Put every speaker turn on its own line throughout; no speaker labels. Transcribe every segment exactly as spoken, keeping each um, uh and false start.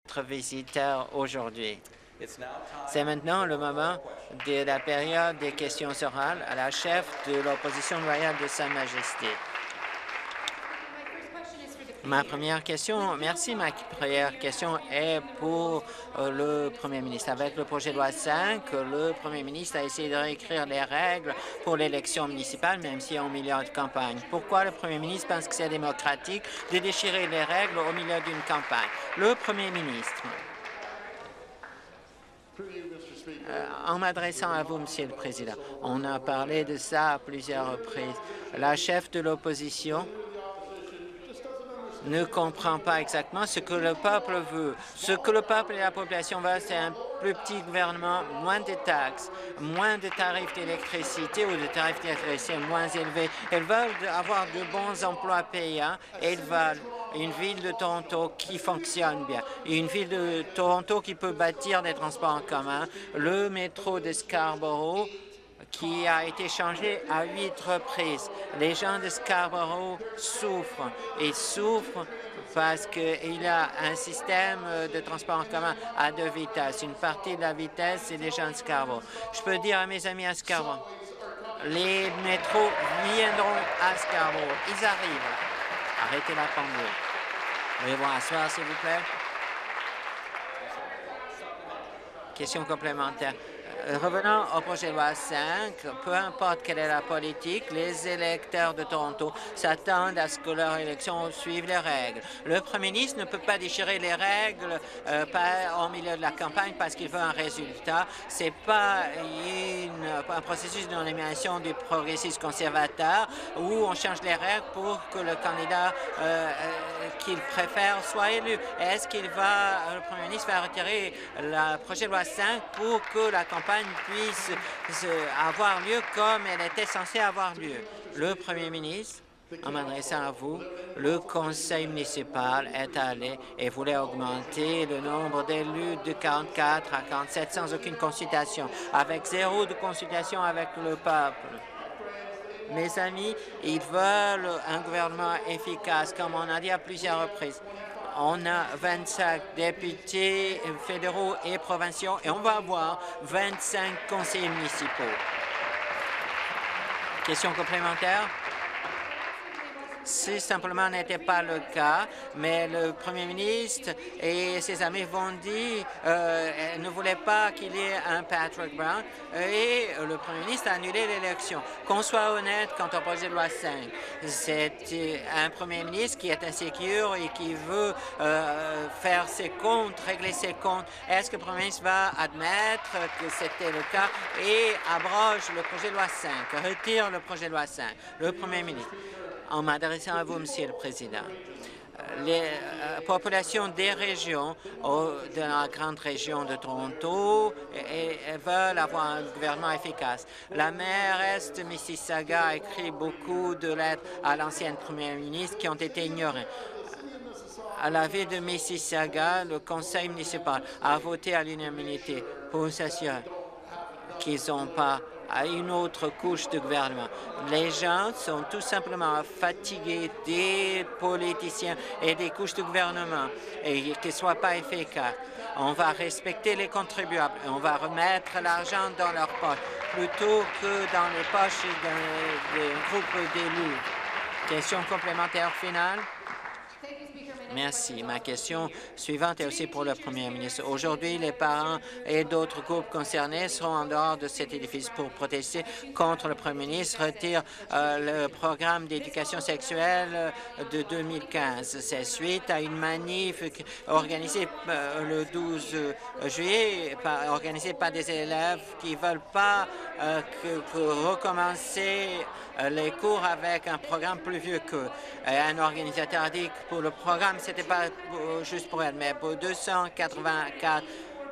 notre visiteur aujourd'hui. C'est maintenant le moment de la période des questions orales à la chef de l'opposition loyale de Sa Majesté. Ma première question, merci, ma première question est pour euh, le Premier ministre. Avec le projet de loi cinq, le Premier ministre a essayé de réécrire les règles pour l'élection municipale, même si en milieu de campagne. Pourquoi le Premier ministre pense que c'est démocratique de déchirer les règles au milieu d'une campagne? Le Premier ministre. Euh, en m'adressant à vous, Monsieur le Président, on a parlé de ça à plusieurs reprises. La chef de l'opposition ne comprend pas exactement ce que le peuple veut. Ce que le peuple et la population veulent, c'est un plus petit gouvernement, moins de taxes, moins de tarifs d'électricité ou de tarifs d'électricité moins élevés. Ils veulent avoir de bons emplois payants et ils veulent une ville de Toronto qui fonctionne bien, une ville de Toronto qui peut bâtir des transports en commun, le métro de Scarborough qui a été changé à huit reprises. Les gens de Scarborough souffrent. Ils souffrent parce qu'il y a un système de transport en commun à deux vitesses. Une partie de la vitesse, c'est les gens de Scarborough. Je peux dire à mes amis à Scarborough, les métros viendront à Scarborough. Ils arrivent. Arrêtez la pendule. Veuillez-vous asseoir, s'il vous plaît. Question complémentaire. Revenons au projet de loi cinq, peu importe quelle est la politique, les électeurs de Toronto s'attendent à ce que leur élection suive les règles. Le premier ministre ne peut pas déchirer les règles euh, pas au milieu de la campagne parce qu'il veut un résultat. Ce n'est pas une, un processus de nomination du progressiste conservateur où on change les règles pour que le candidat euh, qu'il préfère soit élu. Est-ce qu'il va, le premier ministre va retirer le projet de loi cinq pour que la campagne puisse avoir lieu comme elle était censée avoir lieu? Le Premier ministre, en m'adressant à vous, le conseil municipal est allé et voulait augmenter le nombre d'élus de quarante-quatre à quarante-sept sans aucune consultation, avec zéro de consultation avec le peuple. Mes amis, ils veulent un gouvernement efficace, comme on a dit à plusieurs reprises. On a vingt-cinq députés fédéraux et provinciaux et on va avoir vingt-cinq conseillers municipaux. Question complémentaire? Si simplement n'était pas le cas, mais le Premier ministre et ses amis vont dire euh, ne voulaient pas qu'il y ait un Patrick Brown et le Premier ministre a annulé l'élection. Qu'on soit honnête quant au projet de loi cinq, c'est un Premier ministre qui est insécure et qui veut euh, faire ses comptes, régler ses comptes. Est-ce que le Premier ministre va admettre que c'était le cas et abroge le projet de loi cinq, retire le projet de loi cinq? Le Premier ministre. En m'adressant à vous, Monsieur le Président, les euh, populations des régions, oh, de la grande région de Toronto, et, et veulent avoir un gouvernement efficace. La mairesse de Mississauga a écrit beaucoup de lettres à l'ancienne première ministre qui ont été ignorées. À la ville de Mississauga, le conseil municipal a voté à l'unanimité pour s'assurer qu'ils n'ont pas à une autre couche de gouvernement. Les gens sont tout simplement fatigués des politiciens et des couches de gouvernement et qu'ils ne soient pas efficaces. On va respecter les contribuables et on va remettre l'argent dans leurs poches plutôt que dans les poches des groupes d'élus. Question complémentaire finale. Merci. Ma question suivante est aussi pour le Premier ministre. Aujourd'hui, les parents et d'autres groupes concernés seront en dehors de cet édifice pour protester contre le Premier ministre retire euh, le programme d'éducation sexuelle de deux mille quinze. C'est suite à une manif organisée euh, le douze juillet, par, organisée par des élèves qui ne veulent pas euh, que, que recommencer euh, les cours avec un programme plus vieux qu'eux. Un organisateur a dit que pour le programme, ce n'était pas juste pour elle, mais pour deux cent quatre-vingt-quatre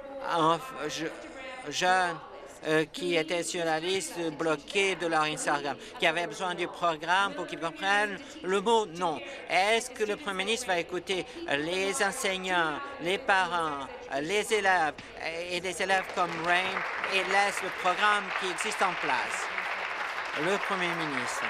jeunes euh, qui étaient sur la liste bloquée de leur Instagram, qui avaient besoin du programme pour qu'ils comprennent le mot non. Est-ce que le Premier ministre va écouter les enseignants, les parents, les élèves et des élèves comme Rain et laisse le programme qui existe en place? Le Premier ministre.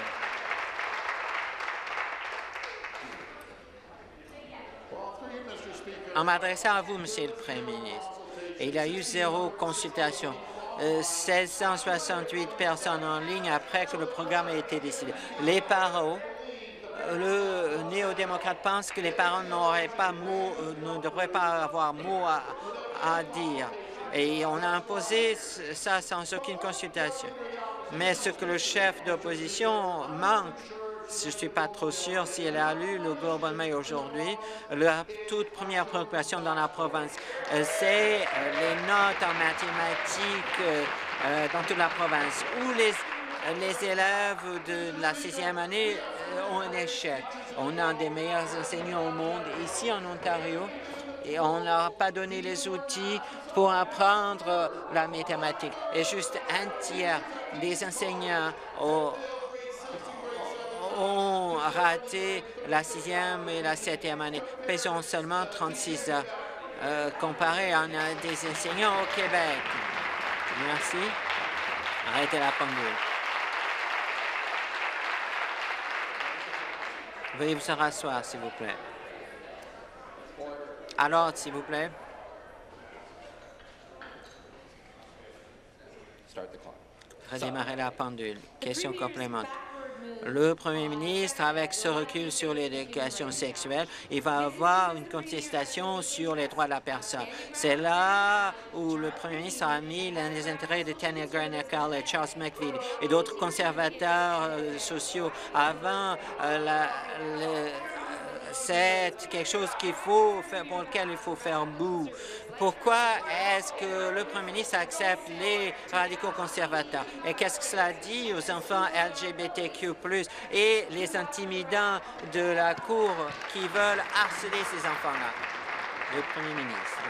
En m'adressant à vous, Monsieur le Premier ministre, il y a eu zéro consultation. Euh, six cent soixante-huit personnes en ligne après que le programme a été décidé. Les parents, le néo-démocrate pense que les parents n'auraient pas mot, euh, ne devraient pas avoir mot à, à dire. Et on a imposé ça sans aucune consultation. Mais ce que le chef d'opposition manque, je ne suis pas trop sûr si elle a lu le Globe and Mail aujourd'hui, la toute première préoccupation dans la province, euh, c'est euh, les notes en mathématiques euh, euh, dans toute la province, où les, les élèves de la sixième année euh, ont un échec. On a des meilleurs enseignants au monde ici en Ontario et on ne leur a pas donné les outils pour apprendre la mathématique. Et juste un tiers des enseignants au ont raté la sixième et la septième année. Ils ont seulement trente-six heures euh, comparé à des enseignants au Québec. Merci. Arrêtez la pendule. Veuillez vous rasseoir, s'il vous plaît. Alors, s'il vous plaît. Redémarrer la pendule. Question complémentaire. Le Premier ministre, avec ce recul sur l'éducation sexuelle, il va avoir une contestation sur les droits de la personne. C'est là où le Premier ministre a mis les intérêts de Tanya Granacall et Charles McVitie et d'autres conservateurs euh, sociaux avant euh, la, le, c'est quelque chose qu'il faut faire, pour lequel il faut faire bout. Pourquoi est-ce que le Premier ministre accepte les radicaux conservateurs? Et qu'est-ce que cela dit aux enfants L G B T Q plus, et les intimidants de la Cour qui veulent harceler ces enfants-là? Le Premier ministre.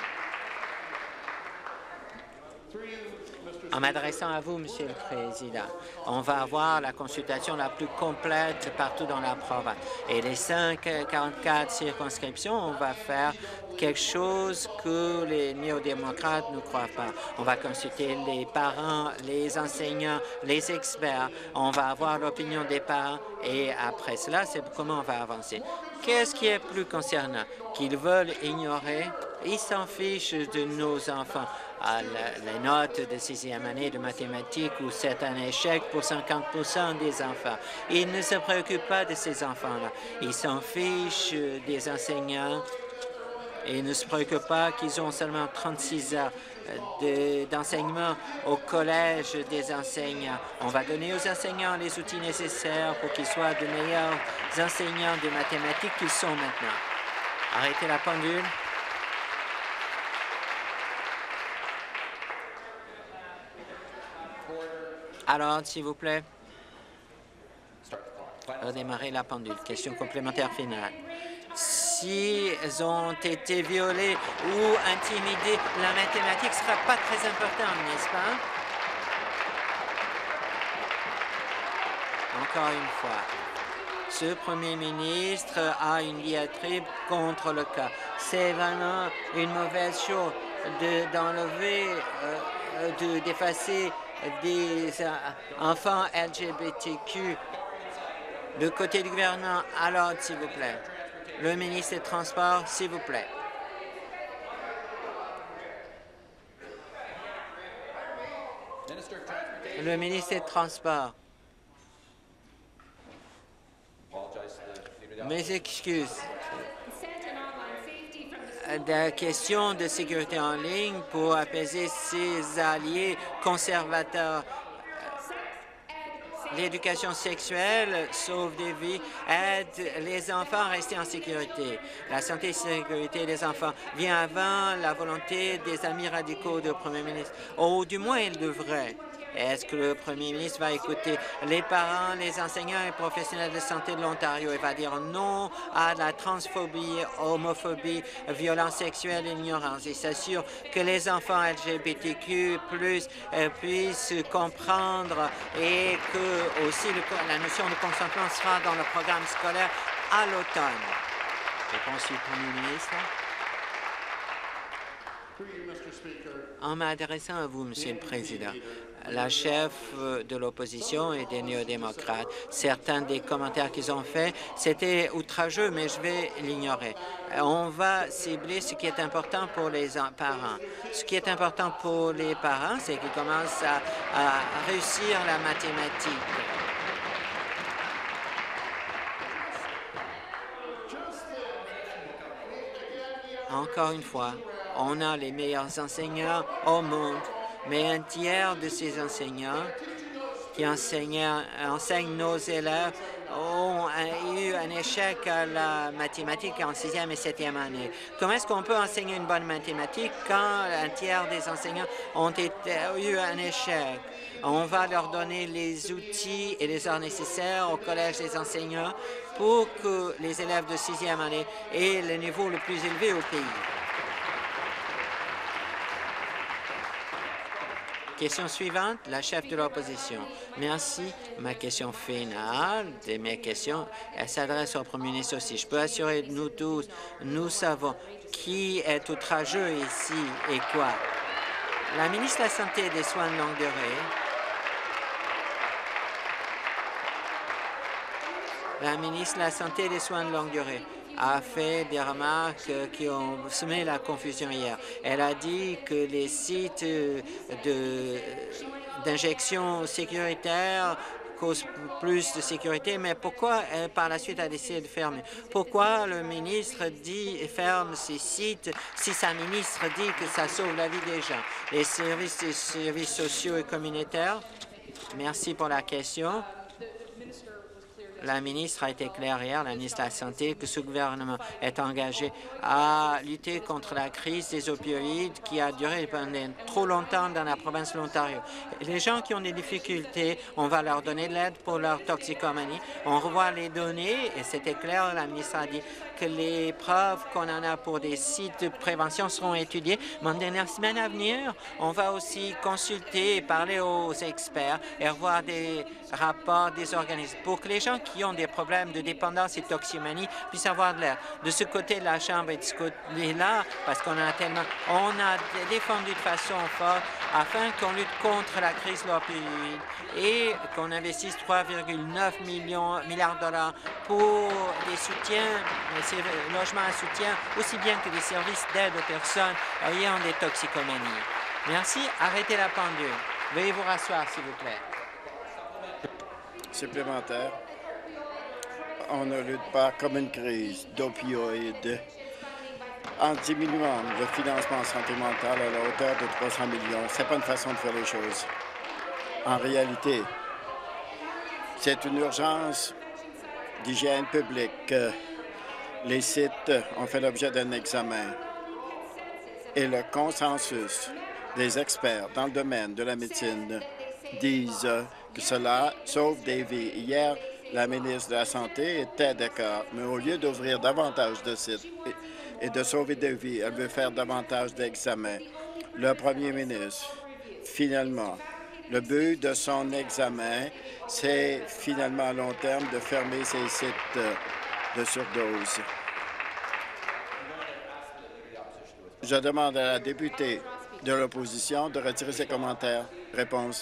En m'adressant à vous, Monsieur le Président, on va avoir la consultation la plus complète partout dans la province. Et les cinq cent quarante-quatre circonscriptions, on va faire quelque chose que les néo-démocrates ne croient pas. On va consulter les parents, les enseignants, les experts. On va avoir l'opinion des parents et après cela, c'est comment on va avancer. Qu'est-ce qui est plus concernant? Qu'ils veulent ignorer? Ils s'en fichent de nos enfants. À la, les notes de sixième année de mathématiques où c'est un échec pour cinquante pour cent des enfants. Ils ne se préoccupent pas de ces enfants-là. Ils s'en fichent des enseignants et ils ne se préoccupent pas qu'ils ont seulement trente-six heures d'enseignement au collège des enseignants. On va donner aux enseignants les outils nécessaires pour qu'ils soient de meilleurs enseignants de mathématiques qu'ils sont maintenant. Arrêtez la pendule. Alors, s'il vous plaît, redémarrer la pendule. Question complémentaire finale. S'ils ont été violés ou intimidés, la mathématique ne sera pas très importante, n'est-ce pas? Encore une fois, ce Premier ministre a une diatribe contre le cas. C'est vraiment une mauvaise chose d'enlever, de, d'effacer des enfants L G B T Q. De côté du gouvernement, à l'ordre, s'il vous plaît. Le ministre des Transports, s'il vous plaît. Le ministre des Transports. Mes excuses. La question de sécurité en ligne pour apaiser ses alliés conservateurs. L'éducation sexuelle sauve des vies, aide les enfants à rester en sécurité. La santé et la sécurité des enfants vient avant la volonté des amis radicaux du Premier ministre. Ou du moins, il devrait. Est-ce que le Premier ministre va écouter les parents, les enseignants et professionnels de santé de l'Ontario et va dire non à la transphobie, homophobie, violence sexuelle et ignorance et s'assure que les enfants L G B T Q plus, euh, puissent comprendre et que aussi le, la notion de consentement sera dans le programme scolaire à l'automne? Réponse du Premier ministre. En m'adressant à vous, Monsieur le Président, la chef de l'opposition et des néo-démocrates, certains des commentaires qu'ils ont faits, c'était outrageux, mais je vais l'ignorer. On va cibler ce qui est important pour les parents. Ce qui est important pour les parents, c'est qu'ils commencent à, à réussir la mathématique. Encore une fois, on a les meilleurs enseignants au monde, mais un tiers de ces enseignants qui enseignent, enseignent nos élèves ont eu un échec à la mathématique en sixième et septième année. Comment est-ce qu'on peut enseigner une bonne mathématique quand un tiers des enseignants ont été, eu un échec? On va leur donner les outils et les heures nécessaires au Collège des enseignants pour que les élèves de sixième année aient le niveau le plus élevé au pays. Question suivante, la chef de l'opposition. Merci. Ma question finale de mes questions, elle s'adresse au premier ministre aussi. Je peux assurer nous tous, nous savons qui est outrageux ici et quoi. La ministre de la Santé et des Soins de longue durée, la ministre de la Santé et des Soins de longue durée a fait des remarques qui ont semé la confusion hier. Elle a dit que les sites d'injection sécuritaire causent plus de sécurité, mais pourquoi elle, par la suite, a décidé de fermer? Pourquoi le ministre dit ferme ces sites si sa ministre dit que ça sauve la vie des gens? Les services, les services sociaux et communautaires, merci pour la question. La ministre a été claire hier, la ministre de la Santé, que ce gouvernement est engagé à lutter contre la crise des opioïdes qui a duré pendant trop longtemps dans la province de l'Ontario. Les gens qui ont des difficultés, on va leur donner de l'aide pour leur toxicomanie. On revoit les données et c'était clair, la ministre a dit que les preuves qu'on en a pour des sites de prévention seront étudiées. Mais dans les semaines à venir, on va aussi consulter et parler aux experts et revoir des rapports des organismes pour que les gens qui ont des problèmes de dépendance et de toxicomanie puissent avoir de l'air. De ce côté de la Chambre et de ce côté-là, parce qu'on a tellement, on a défendu de façon forte afin qu'on lutte contre la crise de l'opioïde et qu'on investisse trois virgule neuf milliards de dollars pour des soutiens, des logements à soutien, aussi bien que des services d'aide aux personnes ayant des toxicomanies. Merci. Arrêtez la pendule. Veuillez vous rasseoir, s'il vous plaît.
Supplémentaire. On ne lutte pas comme une crise d'opioïdes en diminuant le financement en santé mentale à la hauteur de trois cents millions. Ce n'est pas une façon de faire les choses. En réalité, c'est une urgence d'hygiène publique. Les sites ont fait l'objet d'un examen et le consensus des experts dans le domaine de la médecine disent que cela sauve des vies. Hier, la ministre de la Santé était d'accord, mais au lieu d'ouvrir davantage de sites et de sauver des vies, elle veut faire davantage d'examens. Le premier ministre, finalement, le but de son examen, c'est finalement à long terme de fermer ces sites de surdose. Je demande à la députée de l'opposition de retirer ses commentaires. Réponse.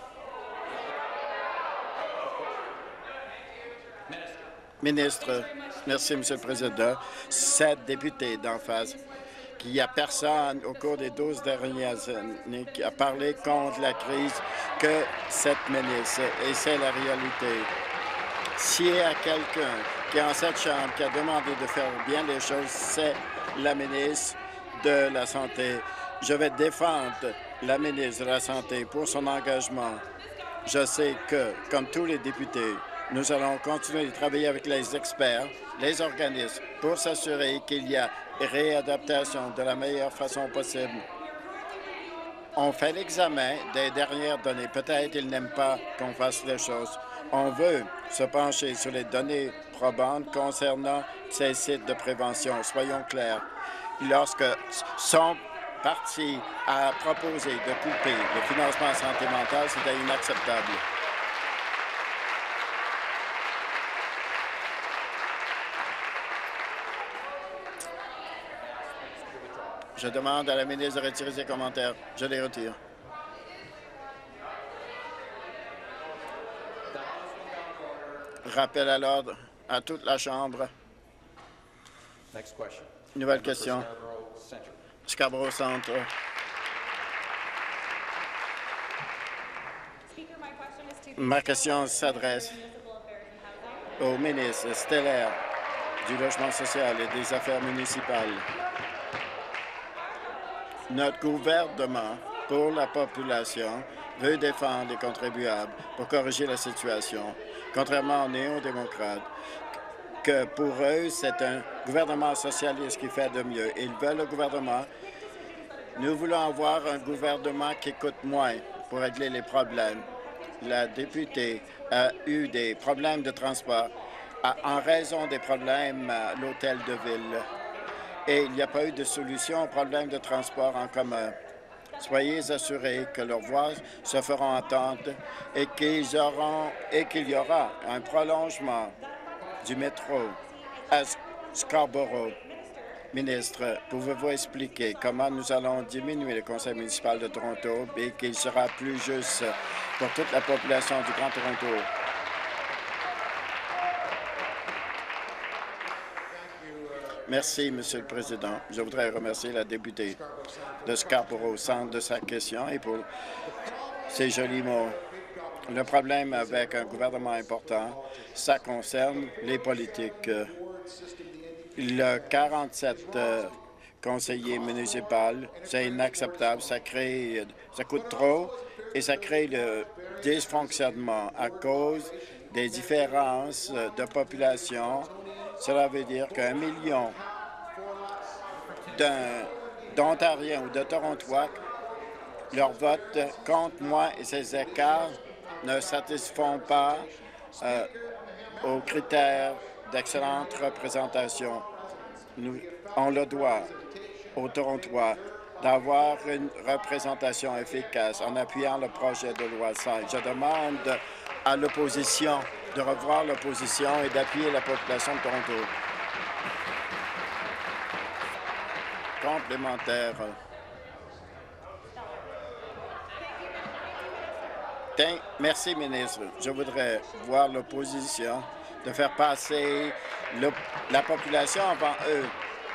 Ministre, merci, M. le Président. Sept députés d'en face, qu'il n'y a personne au cours des douze dernières années qui a parlé contre la crise que cette ministre, et c'est la réalité. S'il y a quelqu'un qui est en cette Chambre qui a demandé de faire bien les choses, c'est la ministre de la Santé. Je vais défendre la ministre de la Santé pour son engagement. Je sais que, comme tous les députés, nous allons continuer de travailler avec les experts, les organismes, pour s'assurer qu'il y a réadaptation de la meilleure façon possible. On fait l'examen des dernières données. Peut-être qu'ils n'aiment pas qu'on fasse les choses. On veut se pencher sur les données probantes concernant ces sites de prévention. Soyons clairs. Lorsque son parti a proposé de couper le financement en santé mentale, c'était inacceptable. Je demande à la ministre de retirer ses commentaires. Je les retire. Rappel à l'ordre à toute la Chambre. Nouvelle question. Scarborough Centre. Ma question s'adresse au ministre stellaire du Logement social et des Affaires municipales. Notre gouvernement, pour la population, veut défendre les contribuables pour corriger la situation, contrairement aux néo-démocrates, que pour eux, c'est un gouvernement socialiste qui fait de mieux. Ils veulent le gouvernement. Nous voulons avoir un gouvernement qui coûte moins pour régler les problèmes. La députée a eu des problèmes de transport à, en raison des problèmes à l'hôtel de ville. Et il n'y a pas eu de solution aux problèmes de transport en commun. Soyez assurés que leurs voix se feront entendre et qu'ils auront et qu'il y aura un prolongement du métro à Scarborough. Ministre, pouvez-vous expliquer comment nous allons diminuer le conseil municipal de Toronto et qu'il sera plus juste pour toute la population du Grand Toronto? Merci, Monsieur le Président. Je voudrais remercier la députée de Scarborough Centre de sa question et pour ses jolis mots. Le problème avec un gouvernement important, ça concerne les politiques. Le quarante-sept euh, conseillers municipaux, c'est inacceptable. Ça crée, ça coûte trop et ça crée le dysfonctionnement à cause des différences de population. Cela veut dire qu'un million d'Ontariens ou de Torontois, leur vote compte moins et ces écarts ne satisfont pas euh, aux critères d'excellente représentation. Nous, on le doit aux Torontois d'avoir une représentation efficace en appuyant le projet de loi cinq. Je demande à l'opposition de revoir l'opposition et d'appuyer la population de Toronto. Complémentaire. Merci, ministre. Je voudrais voir l'opposition de faire passer le, la population avant eux.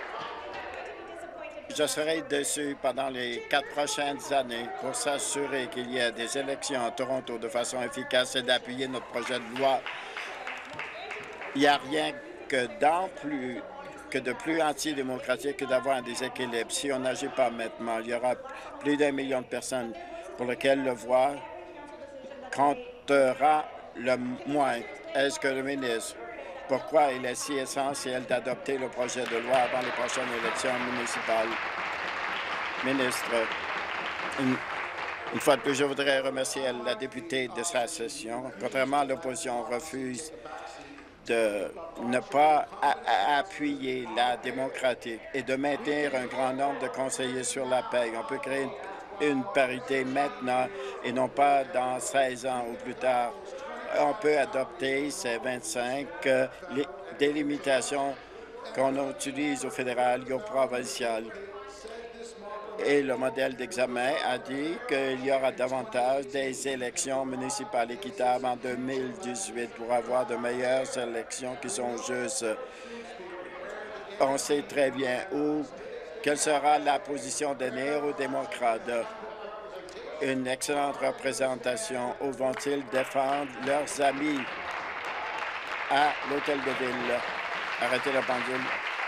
Je serai déçu pendant les quatre prochaines années pour s'assurer qu'il y ait des élections à Toronto de façon efficace et d'appuyer notre projet de loi. Il n'y a rien que, dans plus, que de plus antidémocratique que d'avoir un déséquilibre. Si on n'agit pas maintenant, il y aura plus d'un million de personnes pour lesquelles le voix comptera le moins. Est-ce que le ministre, pourquoi il est si essentiel d'adopter le projet de loi avant les prochaines élections municipales? Ministre, une, une fois de plus, je voudrais remercier la députée de sa session. Contrairement à l'opposition, on refuse de ne pas a, a appuyer la démocratique et de maintenir un grand nombre de conseillers sur la paie. On peut créer une, une parité maintenant et non pas dans seize ans ou plus tard. On peut adopter ces vingt-cinq euh, les, des limitations qu'on utilise au fédéral et au provincial. Et le modèle d'examen a dit qu'il y aura davantage des élections municipales équitables en deux mille dix-huit pour avoir de meilleures élections qui sont justes. On sait très bien où, quelle sera la position des néo-démocrates. Une excellente représentation. Où vont-ils défendre leurs amis à l'hôtel de ville? Arrêtez la pendule.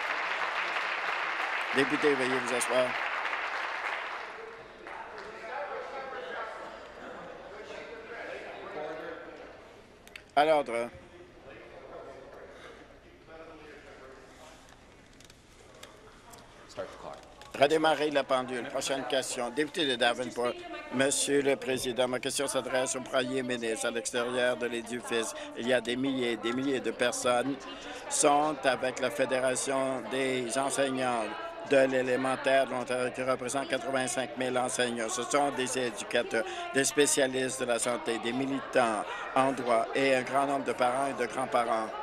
Député, veuillez vous asseoir. À l'ordre. Redémarrer la pendule. Prochaine question. Député de Davenport. Monsieur le Président, ma question s'adresse au Premier ministre. À l'extérieur de l'édifice, il y a des milliers et des milliers de personnes qui sont avec la Fédération des enseignants de l'élémentaire de l'Ontario qui représente quatre-vingt-cinq mille enseignants. Ce sont des éducateurs, des spécialistes de la santé, des militants en droit et un grand nombre de parents et de grands-parents.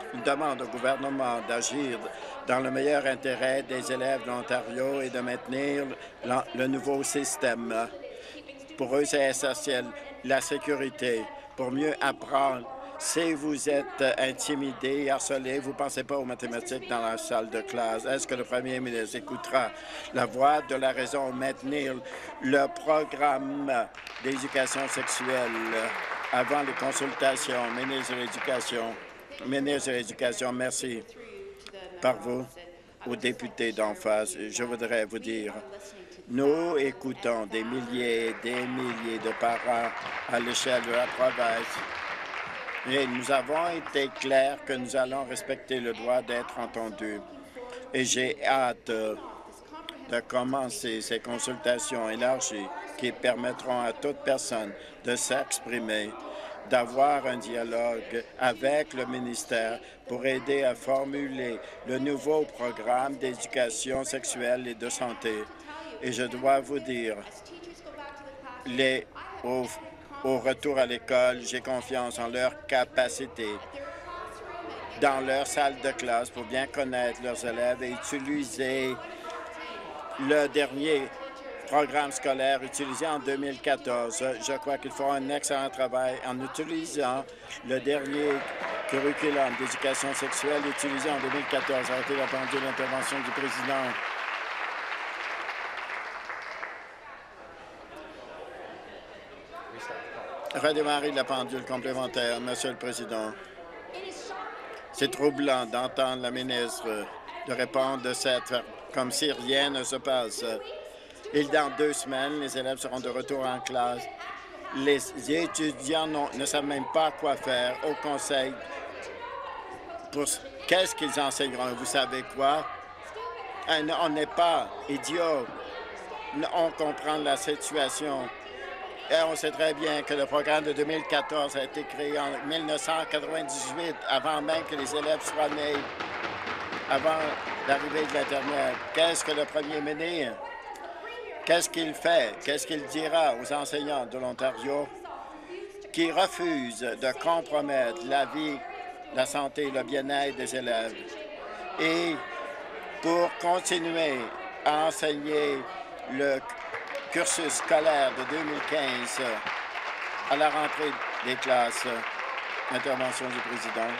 une demande au gouvernement d'agir dans le meilleur intérêt des élèves de l'Ontario et de maintenir le nouveau système. Pour eux, c'est essentiel, la sécurité, pour mieux apprendre. Si vous êtes intimidé, harcelé, vous ne pensez pas aux mathématiques dans la salle de classe. Est-ce que le premier ministre écoutera la voix de la raison, maintenir le programme d'éducation sexuelle avant les consultations? Ministre de l'Éducation, ministre de l'Éducation, merci. Par vous, aux députés d'en face, je voudrais vous dire, nous écoutons des milliers et des milliers de parents à l'échelle de la province. Et nous avons été clairs que nous allons respecter le droit d'être entendus. Et j'ai hâte de commencer ces consultations élargies qui permettront à toute personne de s'exprimer, d'avoir un dialogue avec le ministère pour aider à formuler le nouveau programme d'éducation sexuelle et de santé. Et je dois vous dire, les, au, au retour à l'école, j'ai confiance en leur capacité dans leur salle de classe pour bien connaître leurs élèves et utiliser le dernier programme scolaire utilisé en deux mille quatorze. Je crois qu'ils font un excellent travail en utilisant le dernier curriculum d'éducation sexuelle utilisé en deux mille quatorze. Arrêtez la pendule, l'intervention du président. Redémarrer la pendule complémentaire, Monsieur le Président. C'est troublant d'entendre la ministre de répondre de cette comme si rien ne se passe. Et dans deux semaines, les élèves seront de retour en classe. Les étudiants ne savent même pas quoi faire au conseil. Pour qu'est-ce qu'ils enseigneront? Vous savez quoi? On n'est pas idiots. On comprend la situation. Et on sait très bien que le programme de deux mille quatorze a été créé en mille neuf cent quatre-vingt-dix-huit, avant même que les élèves soient nés, avant l'arrivée de l'Internet. Qu'est-ce que le premier ministre? Qu'est-ce qu'il fait? Qu'est-ce qu'il dira aux enseignants de l'Ontario qui refusent de compromettre la vie, la santé et le bien-être des élèves? Et pour continuer à enseigner le cursus scolaire de deux mille quinze à la rentrée des classes. Intervention du président.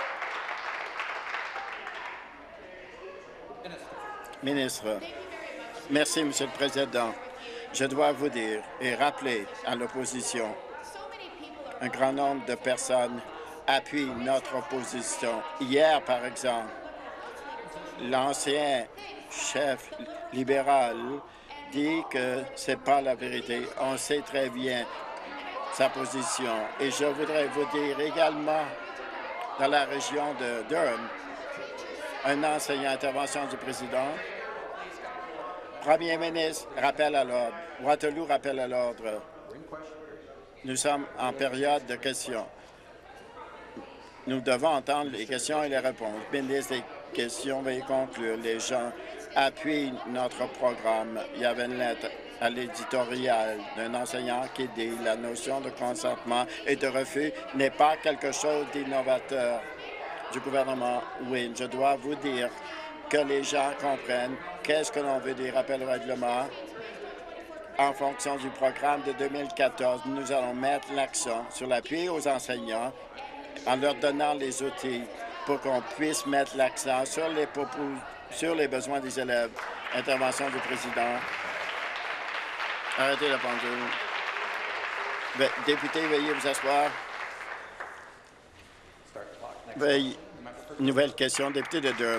Ministre. Merci, Monsieur le Président. Je dois vous dire et rappeler à l'opposition, un grand nombre de personnes appuient notre opposition. Hier, par exemple, l'ancien chef libéral dit que ce n'est pas la vérité. On sait très bien sa position. Et je voudrais vous dire également, dans la région de Durham, un enseignant, intervention du président. Premier ministre, rappel à l'ordre. Waterloo, rappel à l'ordre. Nous sommes en période de questions. Nous devons entendre les questions et les réponses. Ministre des questions, veuillez conclure. Les gens appuient notre programme. Il y avait une lettre à l'éditorial d'un enseignant qui dit que la notion de consentement et de refus n'est pas quelque chose d'innovateur du gouvernement Wynne. Je dois vous dire que les gens comprennent qu'est-ce que l'on veut dire rappel au règlement. En fonction du programme de deux mille quatorze, nous allons mettre l'accent sur l'appui aux enseignants en leur donnant les outils pour qu'on puisse mettre l'accent sur les propos, sur les besoins des élèves. Intervention du président. Arrêtez la pendule. Député, veuillez vous asseoir. Veuillez. Nouvelle question, député de Durham.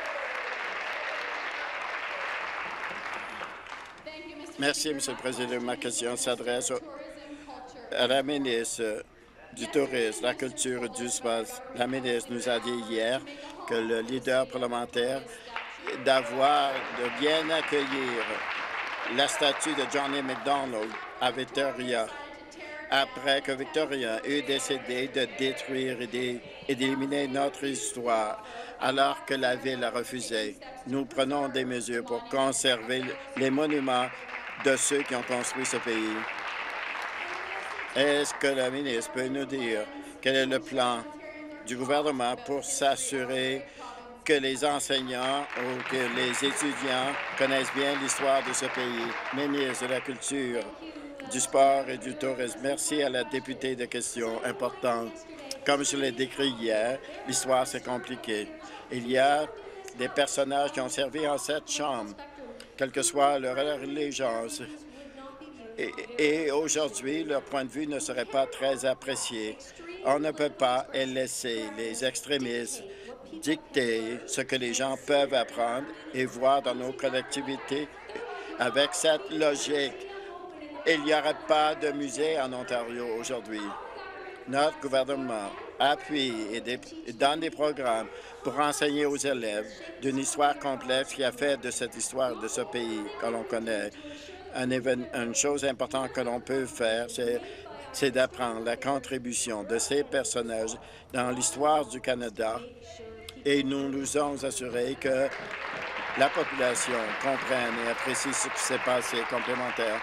Merci, Monsieur le Président. Ma question s'adresse à la ministre du Tourisme, la Culture et du Sport. La ministre nous a dit hier que le leader parlementaire d'avoir, de bien accueillir la statue de Johnny MacDonald à Victoria, après que Victoria eut décidé de détruire et d'éliminer notre histoire, alors que la Ville a refusé. Nous prenons des mesures pour conserver les monuments de ceux qui ont construit ce pays. Est-ce que le ministre peut nous dire quel est le plan du gouvernement pour s'assurer que les enseignants ou que les étudiants connaissent bien l'histoire de ce pays. Ministre de la Culture, du Sport et du Tourisme, merci à la députée de questions importantes. Comme je l'ai décrit hier, l'histoire, c'est compliqué. Il y a des personnages qui ont servi en cette chambre, quelle que soit leur allégeance. Et, et aujourd'hui, leur point de vue ne serait pas très apprécié. On ne peut pas laisser les extrémistes dicter ce que les gens peuvent apprendre et voir dans nos collectivités. Avec cette logique, il n'y aurait pas de musée en Ontario aujourd'hui. Notre gouvernement appuie et, des, et donne des programmes pour enseigner aux élèves d'une histoire complexe qui a fait de cette histoire de ce pays que l'on connaît. Un évén, une chose importante que l'on peut faire, c'est c'est d'apprendre la contribution de ces personnages dans l'histoire du Canada et nous nous sommes assurés que la population comprenne et apprécie ce qui s'est passé complémentaire.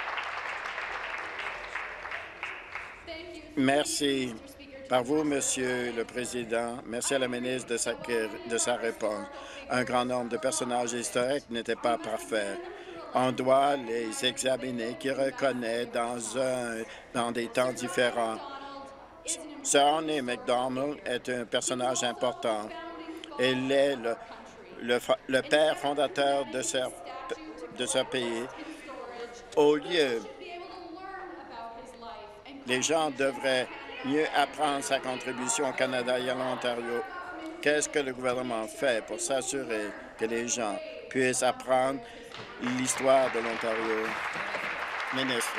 Merci par vous, Monsieur le Président. Merci à la ministre de sa, de sa réponse. Un grand nombre de personnages historiques n'étaient pas parfaits. On doit les examiner, qui reconnaissent dans, un, dans des temps différents. Sarney MacDonald est un personnage important. Il est le, le, le père fondateur de ce, de ce pays. Au lieu, les gens devraient mieux apprendre sa contribution au Canada et à l'Ontario. Qu'est-ce que le gouvernement fait pour s'assurer que les gens puissent apprendre l'histoire de l'Ontario? Ministre.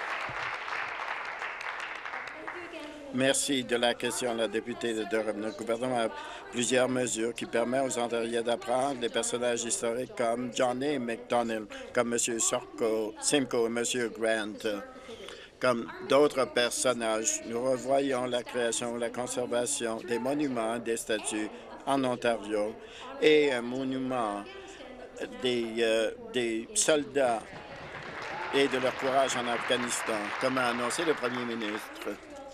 Merci de la question, la députée de Durham. Le gouvernement a plusieurs mesures qui permettent aux Ontariens d'apprendre les personnages historiques comme John A. Macdonald, comme M. Sorko, Simcoe et M. Grant. Comme d'autres personnages, nous revoyons la création, la conservation des monuments, des statues en Ontario et un monument des, euh, des soldats et de leur courage en Afghanistan, comme a annoncé le premier ministre.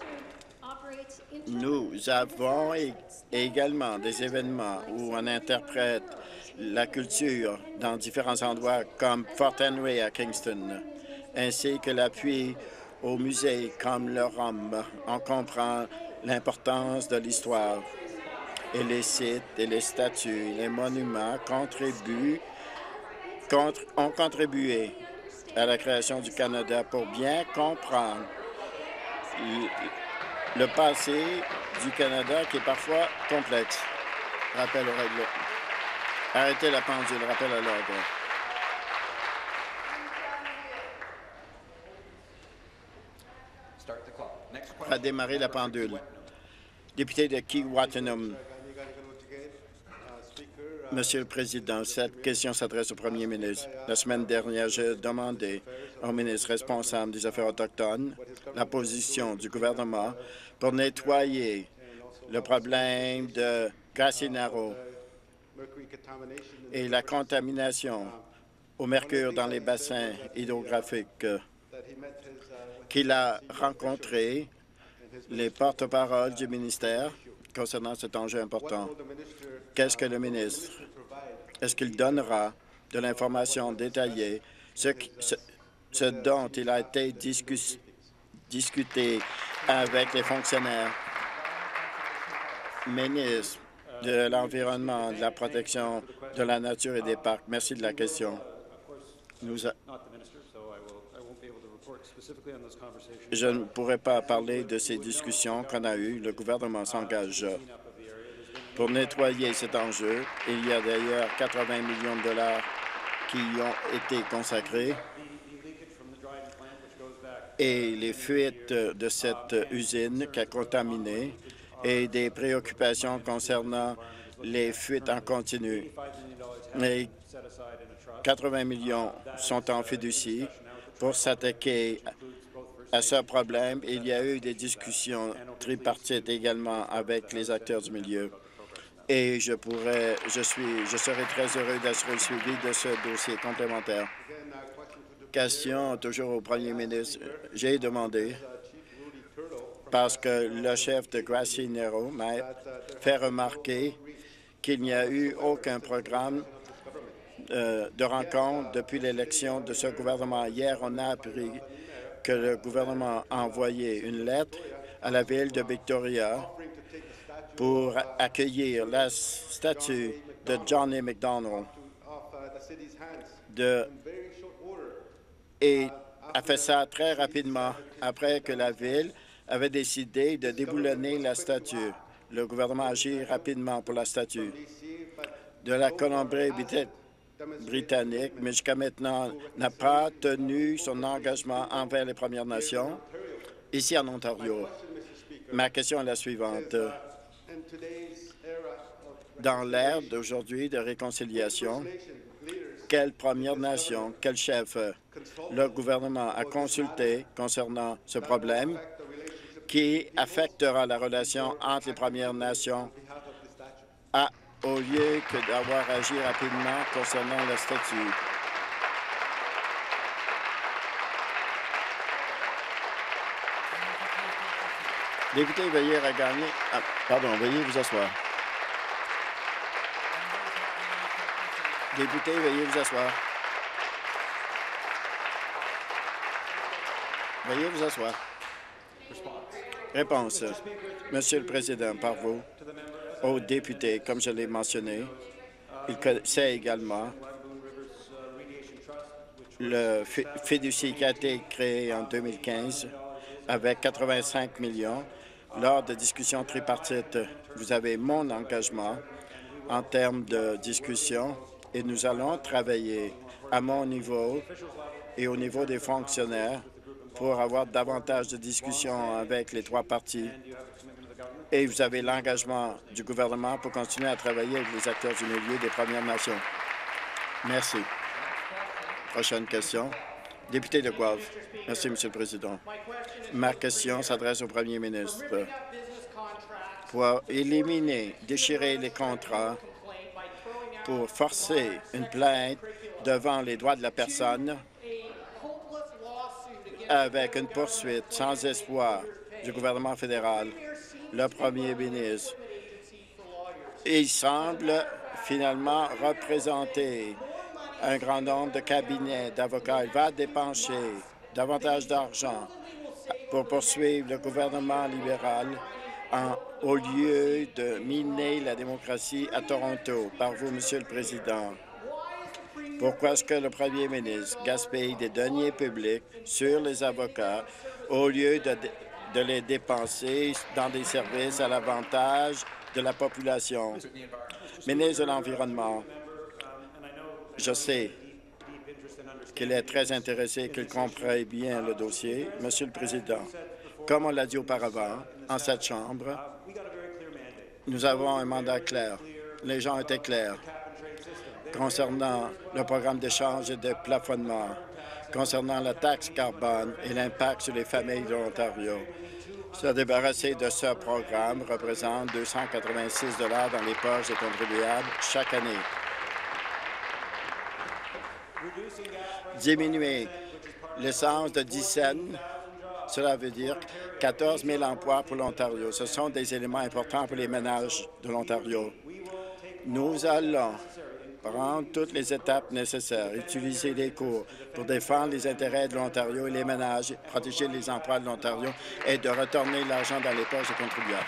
Nous avons également des événements où on interprète la culture dans différents endroits comme Fort Henry à Kingston, ainsi que l'appui aux musées comme le R O M. On comprend l'importance de l'histoire et les sites et les statues, les monuments contribuent, contre, ont contribué à la création du Canada pour bien comprendre le passé du Canada qui est parfois complexe. Rappel au règlement. Arrêtez la pendule, rappel à l'ordre. À démarrer la pendule. Député de Keewatin. Monsieur le Président, cette question s'adresse au Premier ministre. La semaine dernière, j'ai demandé au ministre responsable des Affaires autochtones la position du gouvernement pour nettoyer le problème de Grassy Narrows et la contamination au mercure dans les bassins hydrographiques qu'il a rencontré les porte-paroles du ministère concernant cet enjeu important. Qu'est-ce que le ministre? Est-ce qu'il donnera de l'information détaillée, ce, qui, ce, ce dont il a été discus, discuté avec les fonctionnaires? Ministre de l'Environnement, de la protection de la nature et des parcs. Merci de la question. Nous a... Je ne pourrais pas parler de ces discussions qu'on a eues. Le gouvernement s'engage pour nettoyer cet enjeu. Il y a d'ailleurs quatre-vingts millions de dollars qui y ont été consacrés. Et les fuites de cette usine qui a contaminé et des préoccupations concernant les fuites en continu. Et quatre-vingts millions sont en fiducie pour s'attaquer à ce problème. Il y a eu des discussions tripartites également avec les acteurs du milieu. Et je pourrais, je suis, je serai très heureux d'assurer le suivi de ce dossier complémentaire. Question toujours au premier ministre. J'ai demandé parce que le chef de Gracie Nero m'a fait remarquer qu'il n'y a eu aucun programme euh, de rencontre depuis l'élection de ce gouvernement. Hier, on a appris que le gouvernement a envoyé une lettre à la ville de Victoria pour accueillir la statue de John A. Macdonald de, et a fait ça très rapidement après que la ville avait décidé de déboulonner la statue. Le gouvernement a agi rapidement pour la statue de la Colombie-Britannique, mais jusqu'à maintenant n'a pas tenu son engagement envers les Premières Nations ici en Ontario. Ma question est la suivante. Dans l'ère d'aujourd'hui de réconciliation, quelle Première Nation, quel chef le gouvernement a consulté concernant ce problème qui affectera la relation entre les Premières Nations à, au lieu que d'avoir agi rapidement concernant la statue? Député, veuillez regagner. Ah, pardon, veuillez vous asseoir. Député, veuillez vous asseoir. Veuillez vous asseoir. Réponse. Monsieur le Président, par vous, aux députés, comme je l'ai mentionné, il sait également le fiducie qui a été créé en deux mille quinze avec quatre-vingt-cinq millions. Lors de discussions tripartites, vous avez mon engagement en termes de discussion et nous allons travailler à mon niveau et au niveau des fonctionnaires pour avoir davantage de discussions avec les trois partis. Et vous avez l'engagement du gouvernement pour continuer à travailler avec les acteurs du milieu des Premières Nations. Merci. Prochaine question. Député de Guelph. Merci, Monsieur le Président. Ma question s'adresse au Premier ministre. Pour éliminer, déchirer les contrats, pour forcer une plainte devant les droits de la personne avec une poursuite sans espoir du gouvernement fédéral, le Premier ministre, il semble finalement représenter un grand nombre de cabinets d'avocats. Il va dépenser davantage d'argent pour poursuivre le gouvernement libéral en, au lieu de miner la démocratie à Toronto. Par vous, Monsieur le Président, pourquoi est-ce que le Premier ministre gaspille des deniers publics sur les avocats au lieu de, de les dépenser dans des services à l'avantage de la population? Ministre de l'Environnement, je sais qu'il est très intéressé, qu'il comprend bien le dossier. Monsieur le Président, comme on l'a dit auparavant, en cette Chambre, nous avons un mandat clair. Les gens étaient clairs concernant le programme d'échange et de plafonnement, concernant la taxe carbone et l'impact sur les familles de l'Ontario. Se débarrasser de ce programme représente deux cent quatre-vingt-six dollars dans les poches des contribuables chaque année. Diminuer l'essence de dix cents, cela veut dire quatorze mille emplois pour l'Ontario. Ce sont des éléments importants pour les ménages de l'Ontario. Nous allons prendre toutes les étapes nécessaires, utiliser les cours pour défendre les intérêts de l'Ontario et les ménages, protéger les emplois de l'Ontario et de retourner l'argent dans les poches des contribuables.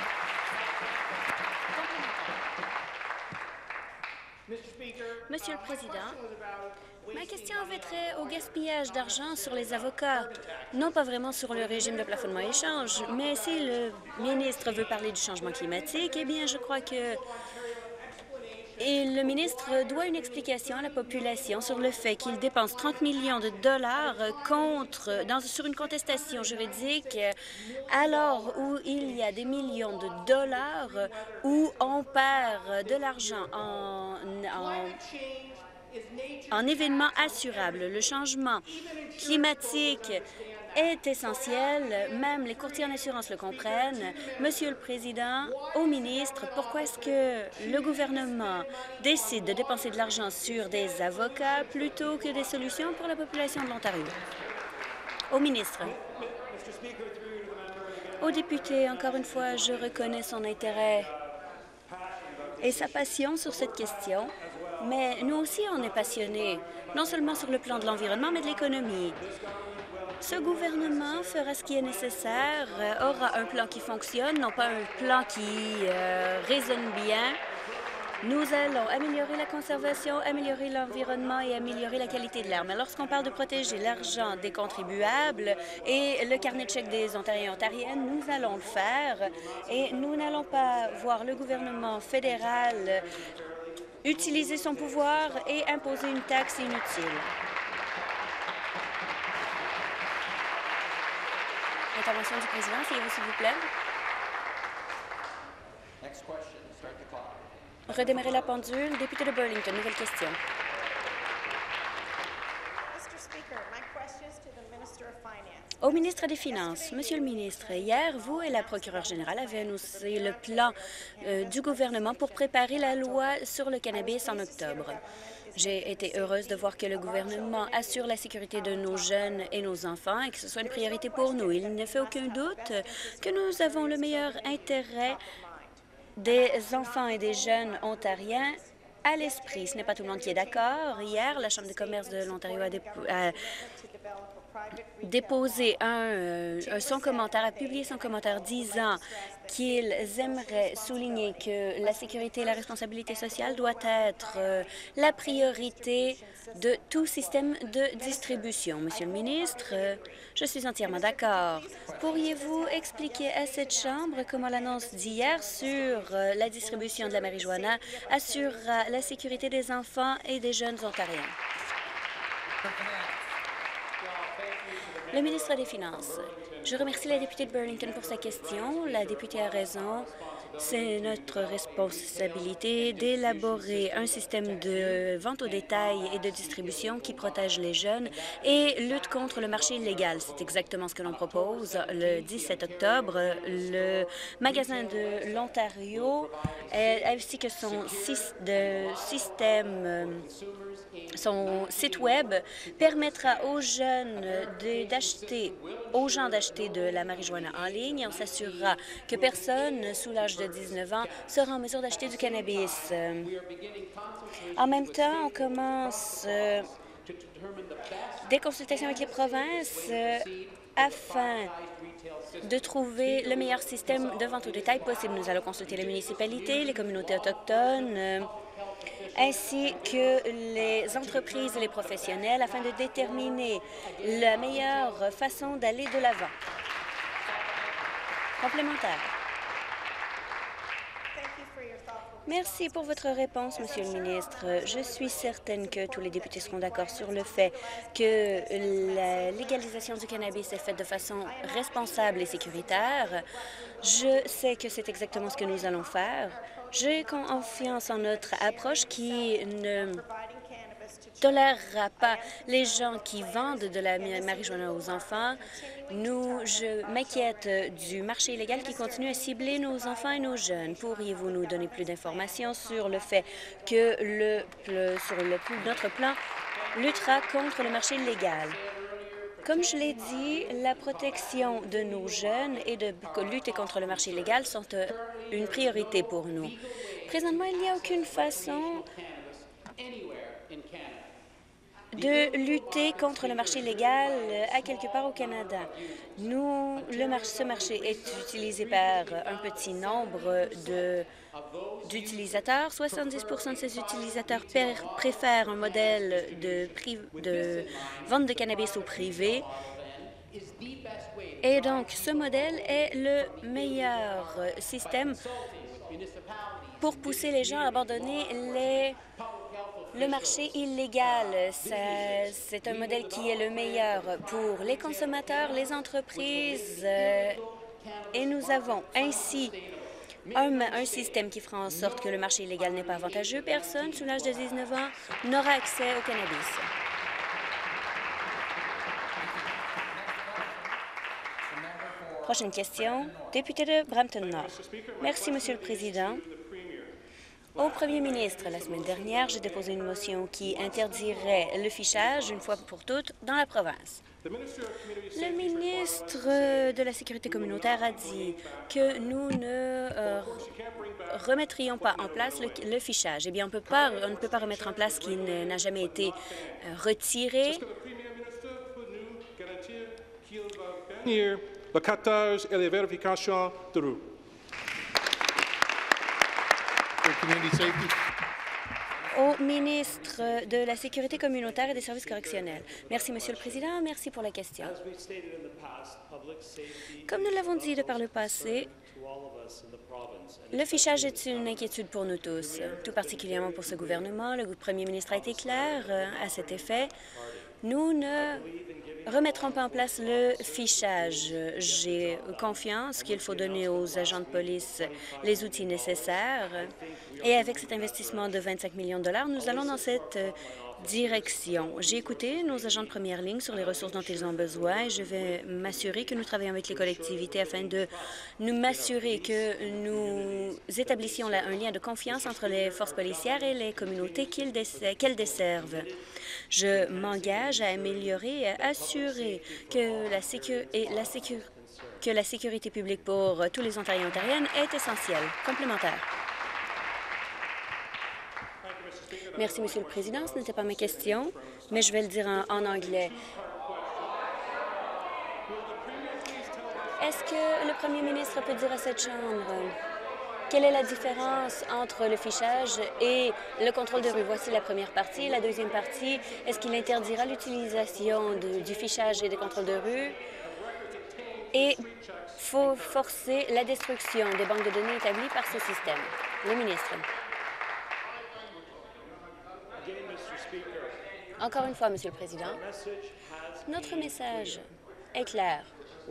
Monsieur le Président, ma question avait trait au gaspillage d'argent sur les avocats, non pas vraiment sur le régime de plafonnement échange, mais si le ministre veut parler du changement climatique, eh bien, je crois que et le ministre doit une explication à la population sur le fait qu'il dépense trente millions de dollars contre, dans, sur une contestation juridique, alors où il y a des millions de dollars où on perd de l'argent en, en En événement assurable. Le changement climatique est essentiel. Même les courtiers en assurance le comprennent. Monsieur le Président, au ministre, pourquoi est-ce que le gouvernement décide de dépenser de l'argent sur des avocats plutôt que des solutions pour la population de l'Ontario? Au ministre. Au député, encore une fois, je reconnais son intérêt et sa passion sur cette question, mais nous aussi, on est passionnés, non seulement sur le plan de l'environnement, mais de l'économie. Ce gouvernement fera ce qui est nécessaire, euh, aura un plan qui fonctionne, non pas un plan qui euh, résonne bien. Nous allons améliorer la conservation, améliorer l'environnement et améliorer la qualité de l'air. Mais lorsqu'on parle de protéger l'argent des contribuables et le carnet de chèques des Ontariens et Ontariennes, nous allons le faire et nous n'allons pas voir le gouvernement fédéral utiliser son pouvoir et imposer une taxe inutile. Intervention du président, s'il vous plaît. Redémarrer la pendule. Député de Burlington, nouvelle question. Au ministre des Finances, Monsieur le ministre, hier, vous et la procureure générale avez annoncé le plan euh, du gouvernement pour préparer la loi sur le cannabis en octobre. J'ai été heureuse de voir que le gouvernement assure la sécurité de nos jeunes et nos enfants et que ce soit une priorité pour nous. Il ne fait aucun doute que nous avons le meilleur intérêt des enfants et des jeunes ontariens à l'esprit. Ce n'est pas tout le monde qui est d'accord. Hier, la Chambre de commerce de l'Ontario a, dépo a déposé un, euh, son commentaire, a publié son commentaire disant qu'ils aimeraient souligner que la sécurité et la responsabilité sociale doit être euh, la priorité de tout système de distribution. Monsieur le ministre, euh, je suis entièrement d'accord. Pourriez-vous expliquer à cette Chambre comment l'annonce d'hier sur euh, la distribution de la marijuana assurera la sécurité des enfants et des jeunes ontariens? Le ministre des Finances. Je remercie la députée de Burlington pour sa question. La députée a raison. C'est notre responsabilité d'élaborer un système de vente au détail et de distribution qui protège les jeunes et lutte contre le marché illégal. C'est exactement ce que l'on propose. Le dix-sept octobre, le magasin de l'Ontario ainsi que son système, son site Web permettra aux jeunes d'acheter, aux gens d'acheter de la marijuana en ligne. On s'assurera que personne sous l'âge de dix-neuf ans sera en mesure d'acheter du cannabis. En même temps, on commence euh, des consultations avec les provinces euh, afin de trouver le meilleur système de vente au détail possible. Nous allons consulter les municipalités, les communautés autochtones, euh, ainsi que les entreprises et les professionnels afin de déterminer la meilleure façon d'aller de l'avant. Complémentaire. Merci pour votre réponse, Monsieur le ministre. Je suis certaine que tous les députés seront d'accord sur le fait que la légalisation du cannabis est faite de façon responsable et sécuritaire. Je sais que c'est exactement ce que nous allons faire. J'ai confiance en notre approche qui ne tolérera pas les gens qui vendent de la marijuana aux enfants. Nous, je m'inquiète du marché illégal qui continue à cibler nos enfants et nos jeunes. Pourriez-vous nous donner plus d'informations sur le fait que le, le, sur le, notre plan luttera contre le marché illégal? Comme je l'ai dit, la protection de nos jeunes et de lutter contre le marché illégal sont une priorité pour nous. Présentement, il n'y a aucune façon de lutter contre le marché illégal à quelque part au Canada. Nous, le marché, ce marché est utilisé par un petit nombre de d'utilisateurs. soixante-dix pour cent de ces utilisateurs préfèrent un modèle de, de vente de cannabis au privé. Et donc, ce modèle est le meilleur système pour pousser les gens à abandonner les Le marché illégal. C'est un modèle qui est le meilleur pour les consommateurs, les entreprises, euh, et nous avons ainsi un, un système qui fera en sorte que le marché illégal n'est pas avantageux. Personne sous l'âge de dix-neuf ans n'aura accès au cannabis. Prochaine question, député de Brampton Nord. Merci, Monsieur le Président. Au Premier ministre, la semaine dernière, j'ai déposé une motion qui interdirait le fichage une fois pour toutes dans la province. Le ministre de la Sécurité communautaire a dit que nous ne euh, remettrions pas en place le, le fichage. Eh bien, on, peut pas, on ne peut pas remettre en place ce qui n'a jamais été euh, retiré.
Le captage et les vérifications de rue.
Au ministre de la Sécurité communautaire et des services correctionnels. Merci, Monsieur le Président. Merci pour la question. Comme nous l'avons dit de par le passé, le fichage est une inquiétude pour nous tous, tout particulièrement pour ce gouvernement. Le premier ministre a été clair à cet effet. Nous ne remettrons pas en place le fichage. J'ai confiance qu'il faut donner aux agents de police les outils nécessaires. Et avec cet investissement de vingt-cinq millions de dollars, nous allons dans cette direction. J'ai écouté nos agents de première ligne sur les ressources dont ils ont besoin et je vais m'assurer que nous travaillons avec les collectivités afin de nous m'assurer que nous établissions là un lien de confiance entre les forces policières et les communautés qu'elles dess- qu'elles desservent. Je m'engage à améliorer et à assurer que la, sécu- et la, sécu- que la sécurité publique pour tous les Ontariens et Ontariennes est essentielle. Complémentaire. Merci, Monsieur le Président. Ce n'était pas ma question, mais je vais le dire en, en anglais. Est-ce que le Premier ministre peut dire à cette Chambre quelle est la différence entre le fichage et le contrôle de rue? Voici la première partie. La deuxième partie, est-ce qu'il interdira l'utilisation du fichage et des contrôles de rue? Et faut forcer la destruction des banques de données établies par ce système. Le ministre. Encore une fois, Monsieur le Président, notre message est clair.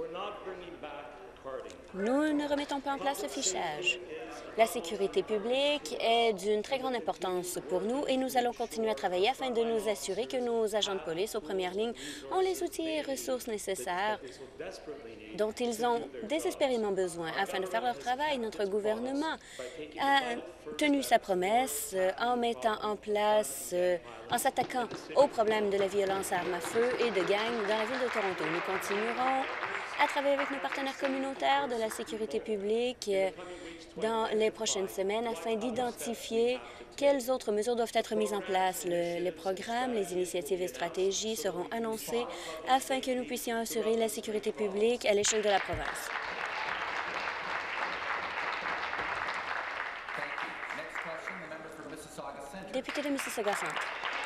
Nous ne remettons pas en place le fichage. La sécurité publique est d'une très grande importance pour nous et nous allons continuer à travailler afin de nous assurer que nos agents de police aux premières lignes ont les outils et ressources nécessaires dont ils ont désespérément besoin afin de faire leur travail. Notre gouvernement a tenu sa promesse en mettant en place, en s'attaquant aux problèmes de la violence à armes à feu et de gangs dans la ville de Toronto. Nous continuerons à travailler avec nos partenaires communautaires de la sécurité publique dans les prochaines semaines afin d'identifier quelles autres mesures doivent être mises en place. Le, les programmes, les initiatives et stratégies seront annoncés afin que nous puissions assurer la sécurité publique à l'échelle de la province. Député de Mississauga-Centre.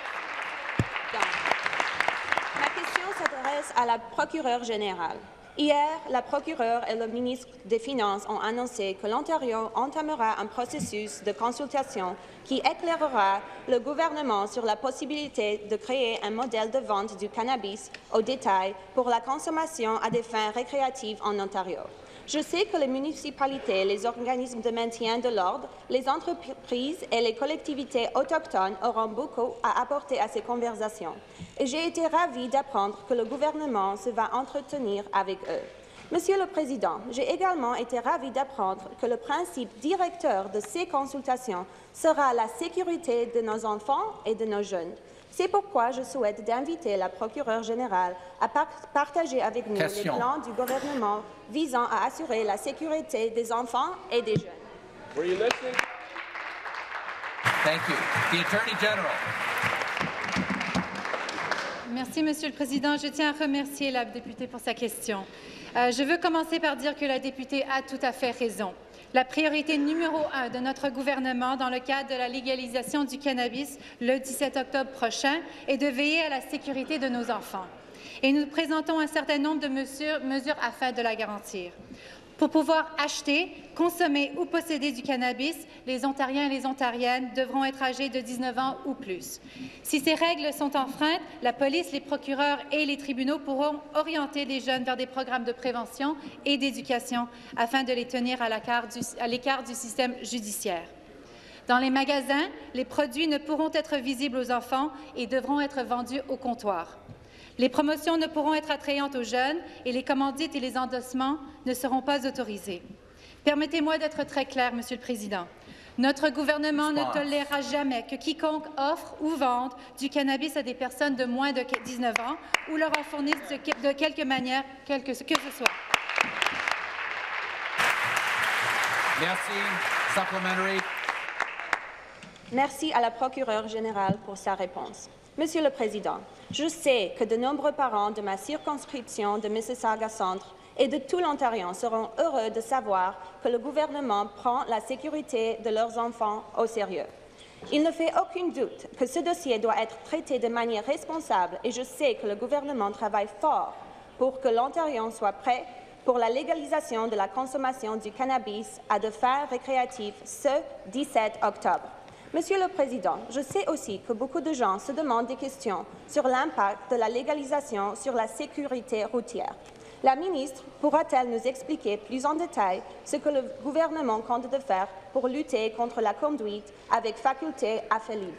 Ma question s'adresse à la procureure générale. Hier, la procureure et le ministre des Finances ont annoncé que l'Ontario entamera un processus de consultation qui éclairera le gouvernement sur la possibilité de créer un modèle de vente du cannabis au détail pour la consommation à des fins récréatives en Ontario. Je sais que les municipalités, les organismes de maintien de l'ordre, les entreprises et les collectivités autochtones auront beaucoup à apporter à ces conversations. Et j'ai été ravie d'apprendre que le gouvernement se va entretenir avec eux. Monsieur le Président, j'ai également été ravie d'apprendre que le principe directeur de ces consultations sera la sécurité de nos enfants et de nos jeunes. C'est pourquoi je souhaite d'inviter la procureure générale à par partager avec nous Question. les plans du gouvernement visant à assurer la sécurité des enfants et des jeunes.
Were you listening?
Thank you. The Attorney General.
Merci, Monsieur le Président. Je tiens à remercier la députée pour sa question. Euh, je veux commencer par dire que la députée a tout à fait raison. La priorité numéro un de notre gouvernement dans le cadre de la légalisation du cannabis le dix-sept octobre prochain est de veiller à la sécurité de nos enfants. Et nous présentons un certain nombre de mesures, mesures afin de la garantir. Pour pouvoir acheter, consommer ou posséder du cannabis, les Ontariens et les Ontariennes devront être âgés de dix-neuf ans ou plus. Si ces règles sont enfreintes, la police, les procureurs et les tribunaux pourront orienter les jeunes vers des programmes de prévention et d'éducation afin de les tenir à l'écart du système judiciaire. Dans les magasins, les produits ne pourront être visibles aux enfants et devront être vendus au comptoir. Les promotions ne pourront être attrayantes aux jeunes et les commandites et les endossements ne seront pas autorisés. Permettez-moi d'être très clair, Monsieur le Président. Notre gouvernement ne
Response.
tolérera jamais que quiconque offre ou vende du cannabis à des personnes de moins de dix-neuf ans ou leur en fournisse de, de quelque manière, quelque, que ce soit.
Merci. Supplementary.
Merci à la procureure générale pour sa réponse. Monsieur le Président, je sais que de nombreux parents de ma circonscription de Mississauga-Centre et de tout l'Ontario seront heureux de savoir que le gouvernement prend la sécurité de leurs enfants au sérieux. Il ne fait aucun doute que ce dossier doit être traité de manière responsable et je sais que le gouvernement travaille fort pour que l'Ontario soit prêt pour la légalisation de la consommation du cannabis à des fins récréatives ce dix-sept octobre. Monsieur le Président, je sais aussi que beaucoup de gens se demandent des questions sur l'impact de la légalisation sur la sécurité routière. La ministre pourra-t-elle nous expliquer plus en détail ce que le gouvernement compte de faire pour lutter contre la conduite avec faculté affaiblie?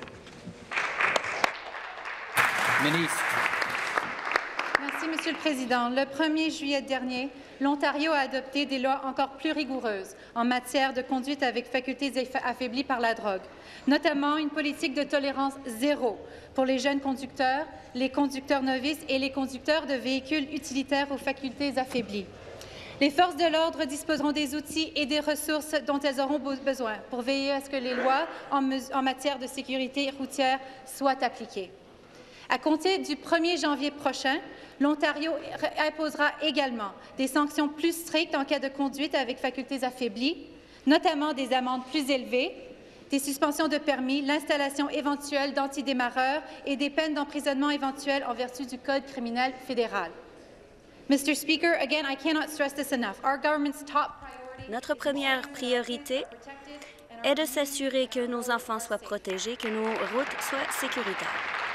Ministre.
Merci, Monsieur le Président. Le premier juillet dernier, l'Ontario a adopté des lois encore plus rigoureuses en matière de conduite avec facultés affaiblies par la drogue, notamment une politique de tolérance zéro pour les jeunes conducteurs, les conducteurs novices et les conducteurs de véhicules utilitaires aux facultés affaiblies. Les forces de l'ordre disposeront des outils et des ressources dont elles auront besoin pour veiller à ce que les lois en, en matière de sécurité routière soient appliquées. À compter du premier janvier prochain, l'Ontario imposera également des sanctions plus strictes en cas de conduite avec facultés affaiblies, notamment des amendes plus élevées, des suspensions de permis, l'installation éventuelle d'antidémarreurs et des peines d'emprisonnement éventuelles en vertu du Code criminel fédéral. Mister Speaker, again, I cannot stress this enough. Our government's top priority
Notre première priorité est de s'assurer que nos enfants soient protégés, que nos routes soient sécuritaires.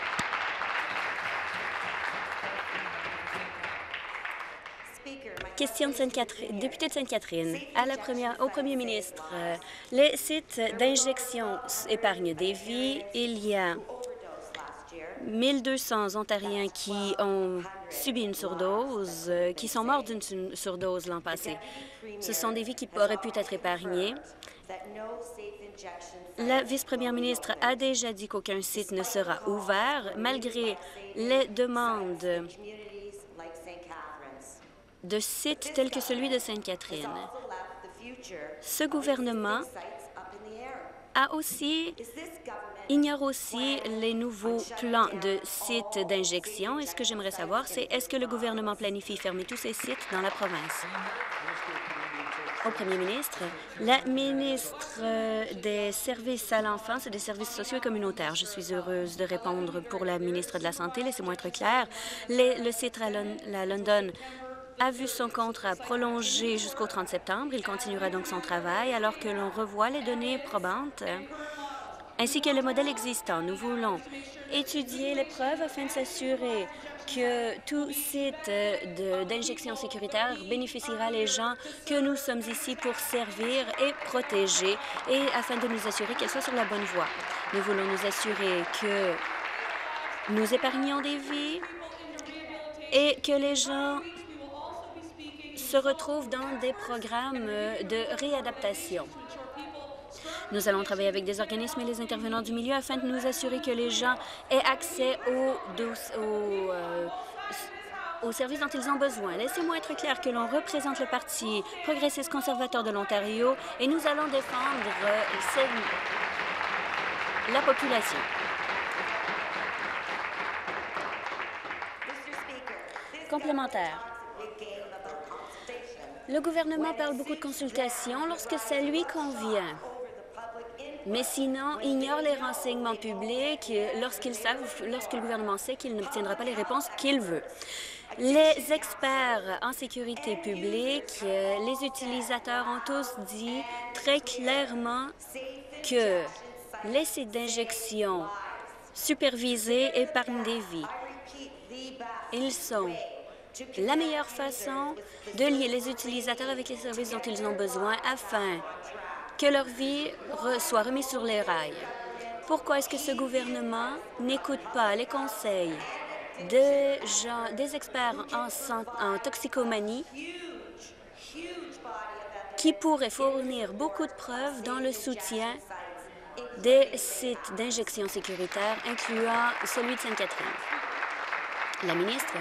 Question de Sainte-Catherine, député de Sainte-Catherine, à la première, au premier ministre. Euh, les sites d'injection épargnent des vies. Il y a mille deux cents Ontariens qui ont subi une surdose, euh, qui sont morts d'une su- surdose l'an passé. Ce sont des vies qui auraient pu être épargnées. La vice-première ministre a déjà dit qu'aucun site ne sera ouvert, malgré les demandes de sites tels que celui de Sainte-Catherine. Ce gouvernement a aussi, ignore aussi les nouveaux plans de sites d'injection. Et ce que j'aimerais savoir, c'est est-ce que le gouvernement planifie fermer tous ces sites dans la province? Au premier ministre, la ministre des Services à l'enfance et des Services sociaux et communautaires. Je suis heureuse de répondre pour la ministre de la Santé. Laissez-moi être claire. Les, le site à Lon- la London a vu son contrat prolongé jusqu'au trente septembre. Il continuera donc son travail alors que l'on revoit les données probantes ainsi que le modèle existant. Nous voulons étudier les preuves afin de s'assurer que tout site d'injection sécuritaire bénéficiera les gens que nous sommes ici pour servir et protéger et afin de nous assurer qu'elles soient sur la bonne voie. Nous voulons nous assurer que nous épargnons des vies et que les gens se retrouvent dans des programmes de réadaptation. Nous allons travailler avec des organismes et les intervenants du milieu afin de nous assurer que les gens aient accès aux, aux, euh, aux services dont ils ont besoin. Laissez-moi être clair que l'on représente le Parti progressiste conservateur de l'Ontario et nous allons défendre euh, la population. Complémentaire. Le gouvernement parle beaucoup de consultations lorsque ça lui convient. Mais sinon, ignore les renseignements publics lorsqu'ils savent, lorsque le gouvernement sait qu'il n'obtiendra pas les réponses qu'il veut. Les experts en sécurité publique, les utilisateurs ont tous dit très clairement que les sites d'injection supervisés épargnent des vies. Ils sont la meilleure façon de lier les utilisateurs avec les services dont ils ont besoin afin que leur vie re soit remise sur les rails. Pourquoi est-ce que ce gouvernement n'écoute pas les conseils de gens, des experts en, en toxicomanie qui pourrait fournir beaucoup de preuves dans le soutien des sites d'injection sécuritaires, incluant celui de Sainte-Catherine. La ministre.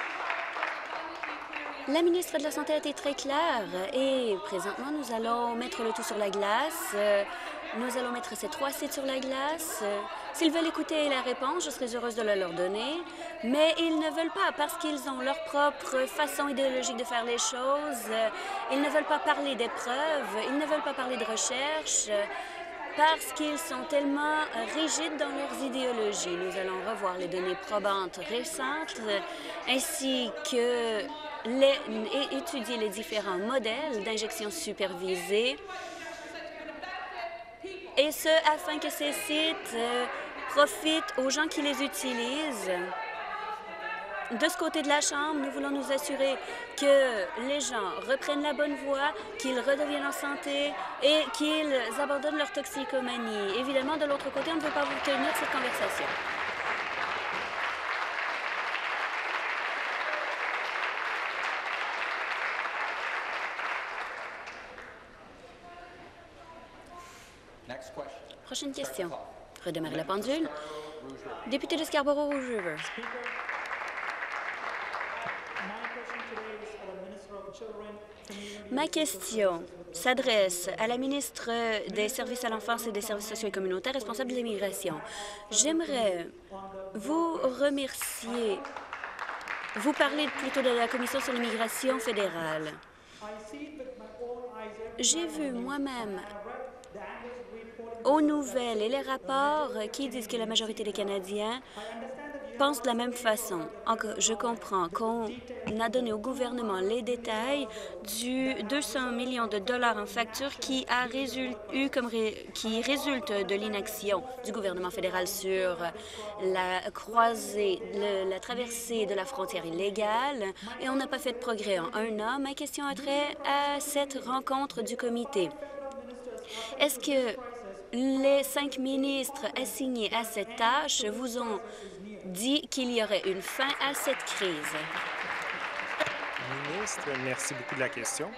La ministre de la Santé a été très claire et présentement, nous allons mettre le tout sur la glace. Nous allons mettre ces trois sites sur la glace. S'ils veulent écouter la réponse, je serais heureuse de la leur donner, mais ils ne veulent pas parce qu'ils ont leur propre façon idéologique de faire les choses. Ils ne veulent pas parler des preuves, ils ne veulent pas parler de recherche parce qu'ils sont tellement rigides dans leurs idéologies. Nous allons revoir les données probantes récentes ainsi que les, et étudier les différents modèles d'injection supervisée, et ce, afin que ces sites euh, profitent aux gens qui les utilisent. De ce côté de la Chambre, nous voulons nous assurer que les gens reprennent la bonne voie, qu'ils redeviennent en santé et qu'ils abandonnent leur toxicomanie. Évidemment, de l'autre côté, on ne veut pas vous tenir cette conversation. Prochaine question. Redémarrer la pendule. Député de Scarborough-Rouge River. Ma question s'adresse à la ministre des Services à l'enfance et des services sociaux et communautaires responsable de l'immigration. J'aimerais vous remercier. Vous parlez plutôt de la Commission sur l'immigration fédérale. J'ai vu moi-même aux nouvelles et les rapports qui disent que la majorité des Canadiens pensent de la même façon. Je comprends qu'on a donné au gouvernement les détails du deux cents millions de dollars en factures qui, a résulte, eu comme ré, qui résulte de l'inaction du gouvernement fédéral sur la croisée, le, la traversée de la frontière illégale, et on n'a pas fait de progrès en un an. Ma question a trait à cette rencontre du comité. Est-ce que les cinq ministres assignés à cette tâche vous ont dit qu'il y aurait une fin à cette crise?
Ministre, merci beaucoup de la question.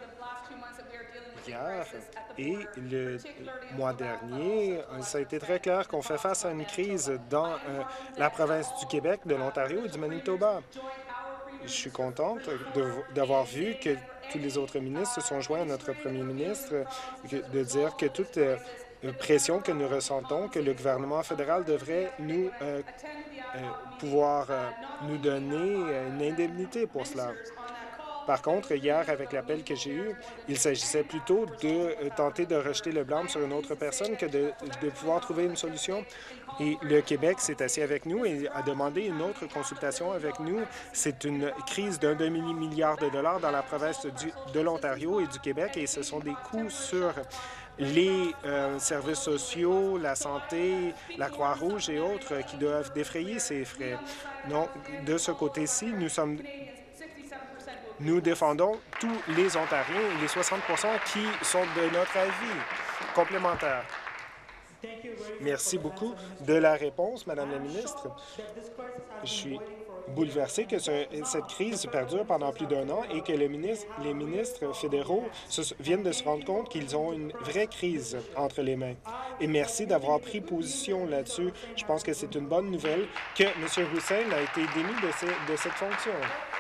Hier et le mois dernier, ça a été très clair qu'on fait face à une crise dans euh, la province du Québec, de l'Ontario et du Manitoba. Je suis contente d'avoir vu que tous les autres ministres se sont joints à notre premier ministre, de dire que toute euh, pression que nous ressentons, que le gouvernement fédéral devrait nous euh, euh, pouvoir euh, nous donner une indemnité pour cela. Par contre, hier, avec l'appel que j'ai eu, il s'agissait plutôt de euh, tenter de rejeter le blâme sur une autre personne que de, de pouvoir trouver une solution. Et le Québec s'est assis avec nous et a demandé une autre consultation avec nous. C'est une crise d'un demi-milliard de dollars dans la province du, de l'Ontario et du Québec, et ce sont des coûts sur les euh, services sociaux, la santé, la Croix-Rouge et autres qui doivent défrayer ces frais. Donc, de ce côté-ci, nous sommes... Nous défendons tous les Ontariens, les soixante pour cent qui sont de notre avis complémentaire. Merci beaucoup de la réponse, Madame la ministre. Je suis bouleversé que ce, cette crise perdure pendant plus d'un an et que le ministre, les ministres fédéraux se, viennent de se rendre compte qu'ils ont une vraie crise entre les mains. Et merci d'avoir pris position là-dessus. Je pense que c'est une bonne nouvelle que M. Roussel a été démis de, ces, de cette fonction.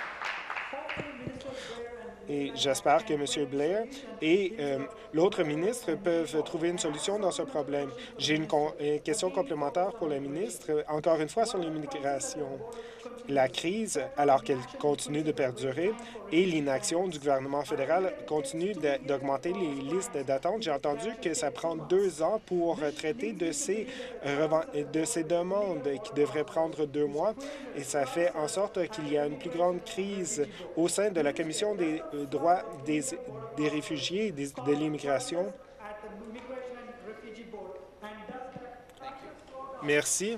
Et j'espère que M. Blair et euh, l'autre ministre peuvent trouver une solution dans ce problème. J'ai une, une question complémentaire pour la ministre, encore une fois sur l'immigration. La crise, alors qu'elle continue de perdurer, et l'inaction du gouvernement fédéral continue d'augmenter les listes d'attente. J'ai entendu que ça prend deux ans pour traiter de ces, de ces demandes qui devraient prendre deux mois, et ça fait en sorte qu'il y a une plus grande crise au sein de la Commission des droits des, des réfugiés et des, de l'immigration. Merci.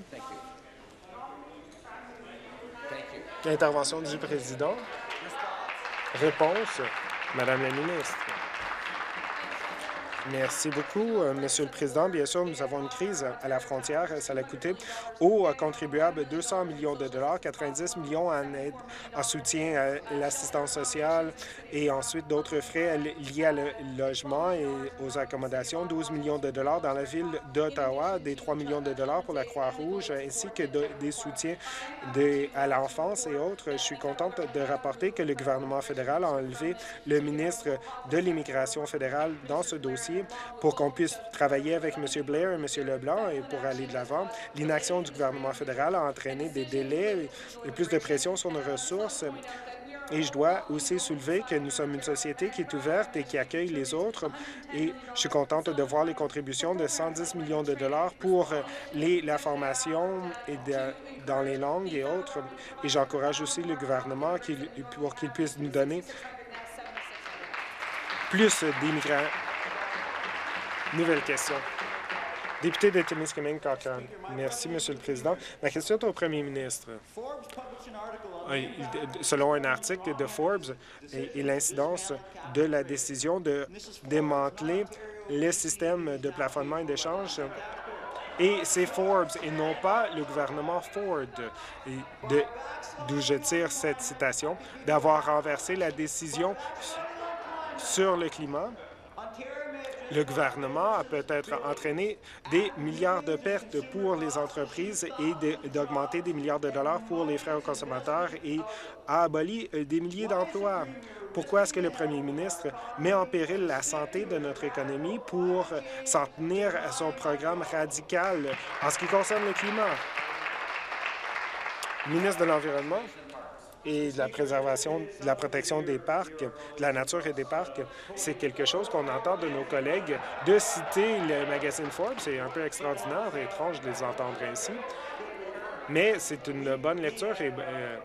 Intervention du président. Réponse, Madame la ministre. Merci beaucoup, euh, Monsieur le Président. Bien sûr, nous avons une crise à la frontière. Ça a coûté aux contribuables deux cents millions de dollars, quatre-vingt-dix millions en aide, en soutien à l'assistance sociale et ensuite d'autres frais liés à le logement et aux accommodations, douze millions de dollars dans la ville d'Ottawa, des trois millions de dollars pour la Croix-Rouge, ainsi que de, des soutiens de, à l'enfance et autres. Je suis contente de rapporter que le gouvernement fédéral a enlevé le ministre de l'Immigration fédérale dans ce dossier pour qu'on puisse travailler avec M. Blair et M. Leblanc et pour aller de l'avant. L'inaction du gouvernement fédéral a entraîné des délais et plus de pression sur nos ressources. Et je dois aussi soulever que nous sommes une société qui est ouverte et qui accueille les autres. Et je suis contente de voir les contributions de cent dix millions de dollars pour les, la formation et de, dans les langues et autres. Et j'encourage aussi le gouvernement qui, pour qu'il puisse nous donner plus d'immigrants. Nouvelle question. Député de Timiskaming-Cochrane. Merci, Monsieur le Président. Ma question est au premier ministre. Selon un article de Forbes et, et l'incidence de la décision de démanteler le système de plafonnement et d'échange, et c'est Forbes et non pas le gouvernement Ford, d'où je tire cette citation, d'avoir renversé la décision sur le climat. Le gouvernement a peut-être entraîné des milliards de pertes pour les entreprises et d'augmenter des milliards de dollars pour les frais aux consommateurs et a aboli des milliers d'emplois. Pourquoi est-ce que le premier ministre met en péril la santé de notre économie pour s'en tenir à son programme radical en ce qui concerne le climat? Ministre de l'Environnement et de la préservation, de la protection des parcs, de la nature et des parcs, c'est quelque chose qu'on entend de nos collègues de citer le magazine Forbes. C'est un peu extraordinaire et étrange de les entendre ainsi. Mais c'est une bonne lecture et euh,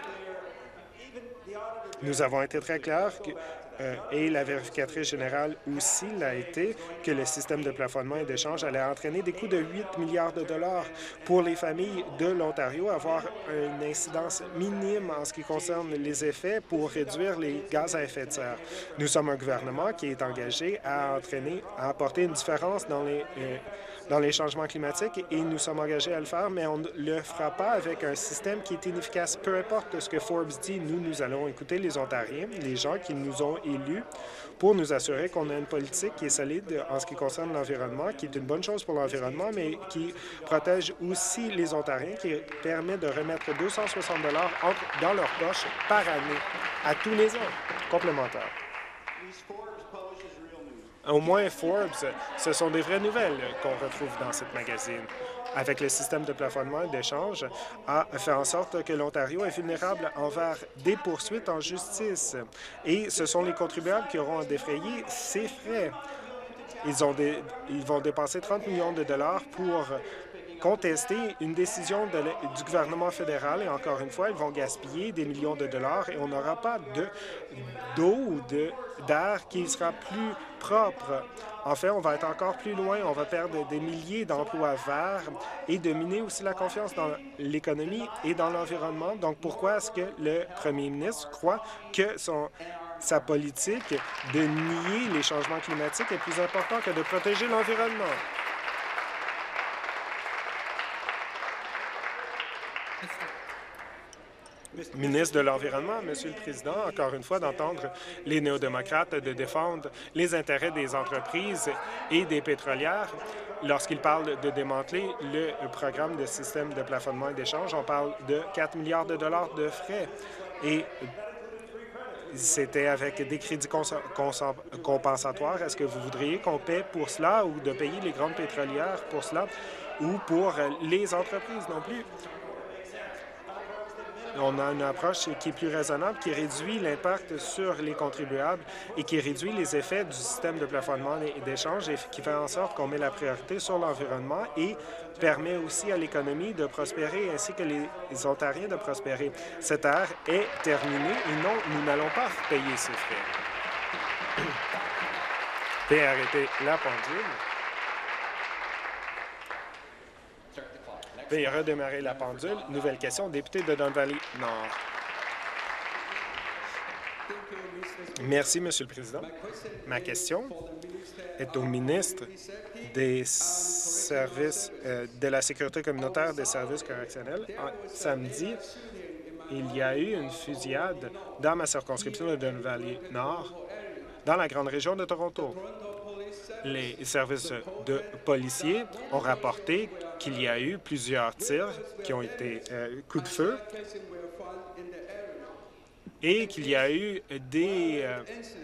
nous avons été très clairs que, euh, et la vérificatrice générale aussi l'a été, que le système de plafonnement et d'échange allait entraîner des coûts de huit milliards de dollars pour les familles de l'Ontario, avoir une incidence minime en ce qui concerne les effets pour réduire les gaz à effet de serre. Nous sommes un gouvernement qui est engagé à entraîner, à apporter une différence dans les, euh, dans les changements climatiques et nous sommes engagés à le faire, mais on ne le fera pas avec un système qui est inefficace. Peu importe ce que Forbes dit, nous, nous allons écouter les Ontariens, les gens qui nous ont élus, pour nous assurer qu'on a une politique qui est solide en ce qui concerne l'environnement, qui est une bonne chose pour l'environnement, mais qui protège aussi les Ontariens, qui permet de remettre deux cent soixante dollars dans leur poche par année, à tous les ans, complémentaires. Au moins, Forbes, ce sont des vraies nouvelles qu'on retrouve dans cette magazine. Avec le système de plafonnement et d'échange, a fait en sorte que l'Ontario est vulnérable envers des poursuites en justice. Et ce sont les contribuables qui auront à défrayer ces frais. Ils, ont des, ils vont dépenser trente millions de dollars pour contester une décision de, du gouvernement fédéral et encore une fois, ils vont gaspiller des millions de dollars et on n'aura pas d'eau ou d'air qui sera plus propre. En fait, on va être encore plus loin, on va perdre des milliers d'emplois verts et de miner aussi la confiance dans l'économie et dans l'environnement. Donc, pourquoi est-ce que le premier ministre croit que son, sa politique de nier les changements climatiques est plus important que de protéger l'environnement? Ministre de l'Environnement, Monsieur le Président, encore une fois, d'entendre les néo-démocrates de défendre les intérêts des entreprises et des pétrolières. Lorsqu'ils parlent de démanteler le programme de système de plafonnement et d'échange, on parle de quatre milliards de dollars de frais. Et c'était avec des crédits compensatoires. Est-ce que vous voudriez qu'on paie pour cela ou de payer les grandes pétrolières pour cela ou pour les entreprises non plus? On a une approche qui est plus raisonnable, qui réduit l'impact sur les contribuables et qui réduit les effets du système de plafonnement et d'échange et qui fait en sorte qu'on met la priorité sur l'environnement et permet aussi à l'économie de prospérer ainsi que les Ontariens de prospérer. Cette ère est terminée et non, nous n'allons pas payer ces frais. Veuillez arrêter la pendule. Veuillez redémarrer la pendule. Nouvelle question, député de Don Valley Nord. Merci, Monsieur le Président. Ma question est au ministre des services euh, de la sécurité communautaire des services correctionnels. Samedi, il y a eu une fusillade dans ma circonscription de Don Valley-Nord, dans la grande région de Toronto. Les services de policiers ont rapporté qu'il y a eu plusieurs tirs qui ont été euh, coups de feu et qu'il y a eu des, euh,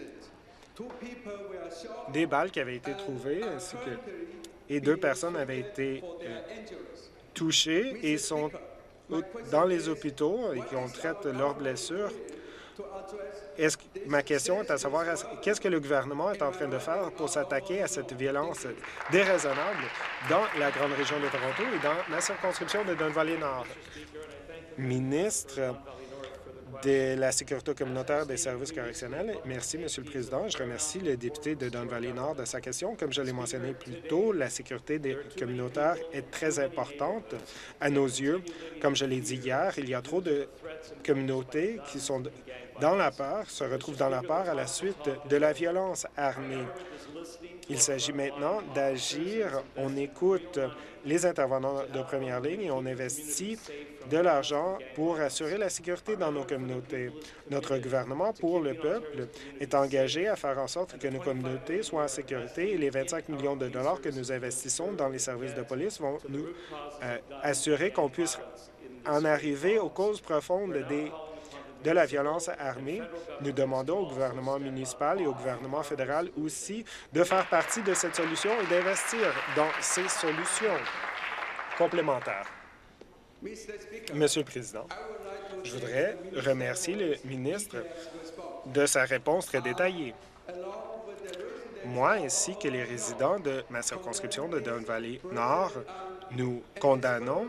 des balles qui avaient été trouvées ainsi que, et deux personnes avaient été euh, touchées et sont dans les hôpitaux et qu'on traite leurs blessures. Est-ce que, ma question est à savoir, qu'est-ce que le gouvernement est en train de faire pour s'attaquer à cette violence déraisonnable dans la grande région de Toronto et dans la circonscription de Don Valley-Nord? Ministre de la sécurité communautaire des services correctionnels. Merci, Monsieur le Président. Je remercie le député de Don Valley-Nord de sa question. Comme je l'ai mentionné plus tôt, la sécurité des communautaires est très importante à nos yeux. Comme je l'ai dit hier, il y a trop de communautés qui sont dans la peur, se retrouvent dans la peur à la suite de la violence armée. Il s'agit maintenant d'agir. On écoute les intervenants de première ligne et on investit de l'argent pour assurer la sécurité dans nos communautés. Notre gouvernement, pour le peuple, est engagé à faire en sorte que nos communautés soient en sécurité et les vingt-cinq millions de dollars que nous investissons dans les services de police vont nous euh, assurer qu'on puisse en arriver aux causes profondes des de la violence armée. Nous demandons au gouvernement municipal et au gouvernement fédéral aussi de faire partie de cette solution et d'investir dans ces solutions complémentaires. Monsieur le Président, je voudrais remercier le ministre de sa réponse très détaillée. Moi ainsi que les résidents de ma circonscription de Don Valley-Nord, nous condamnons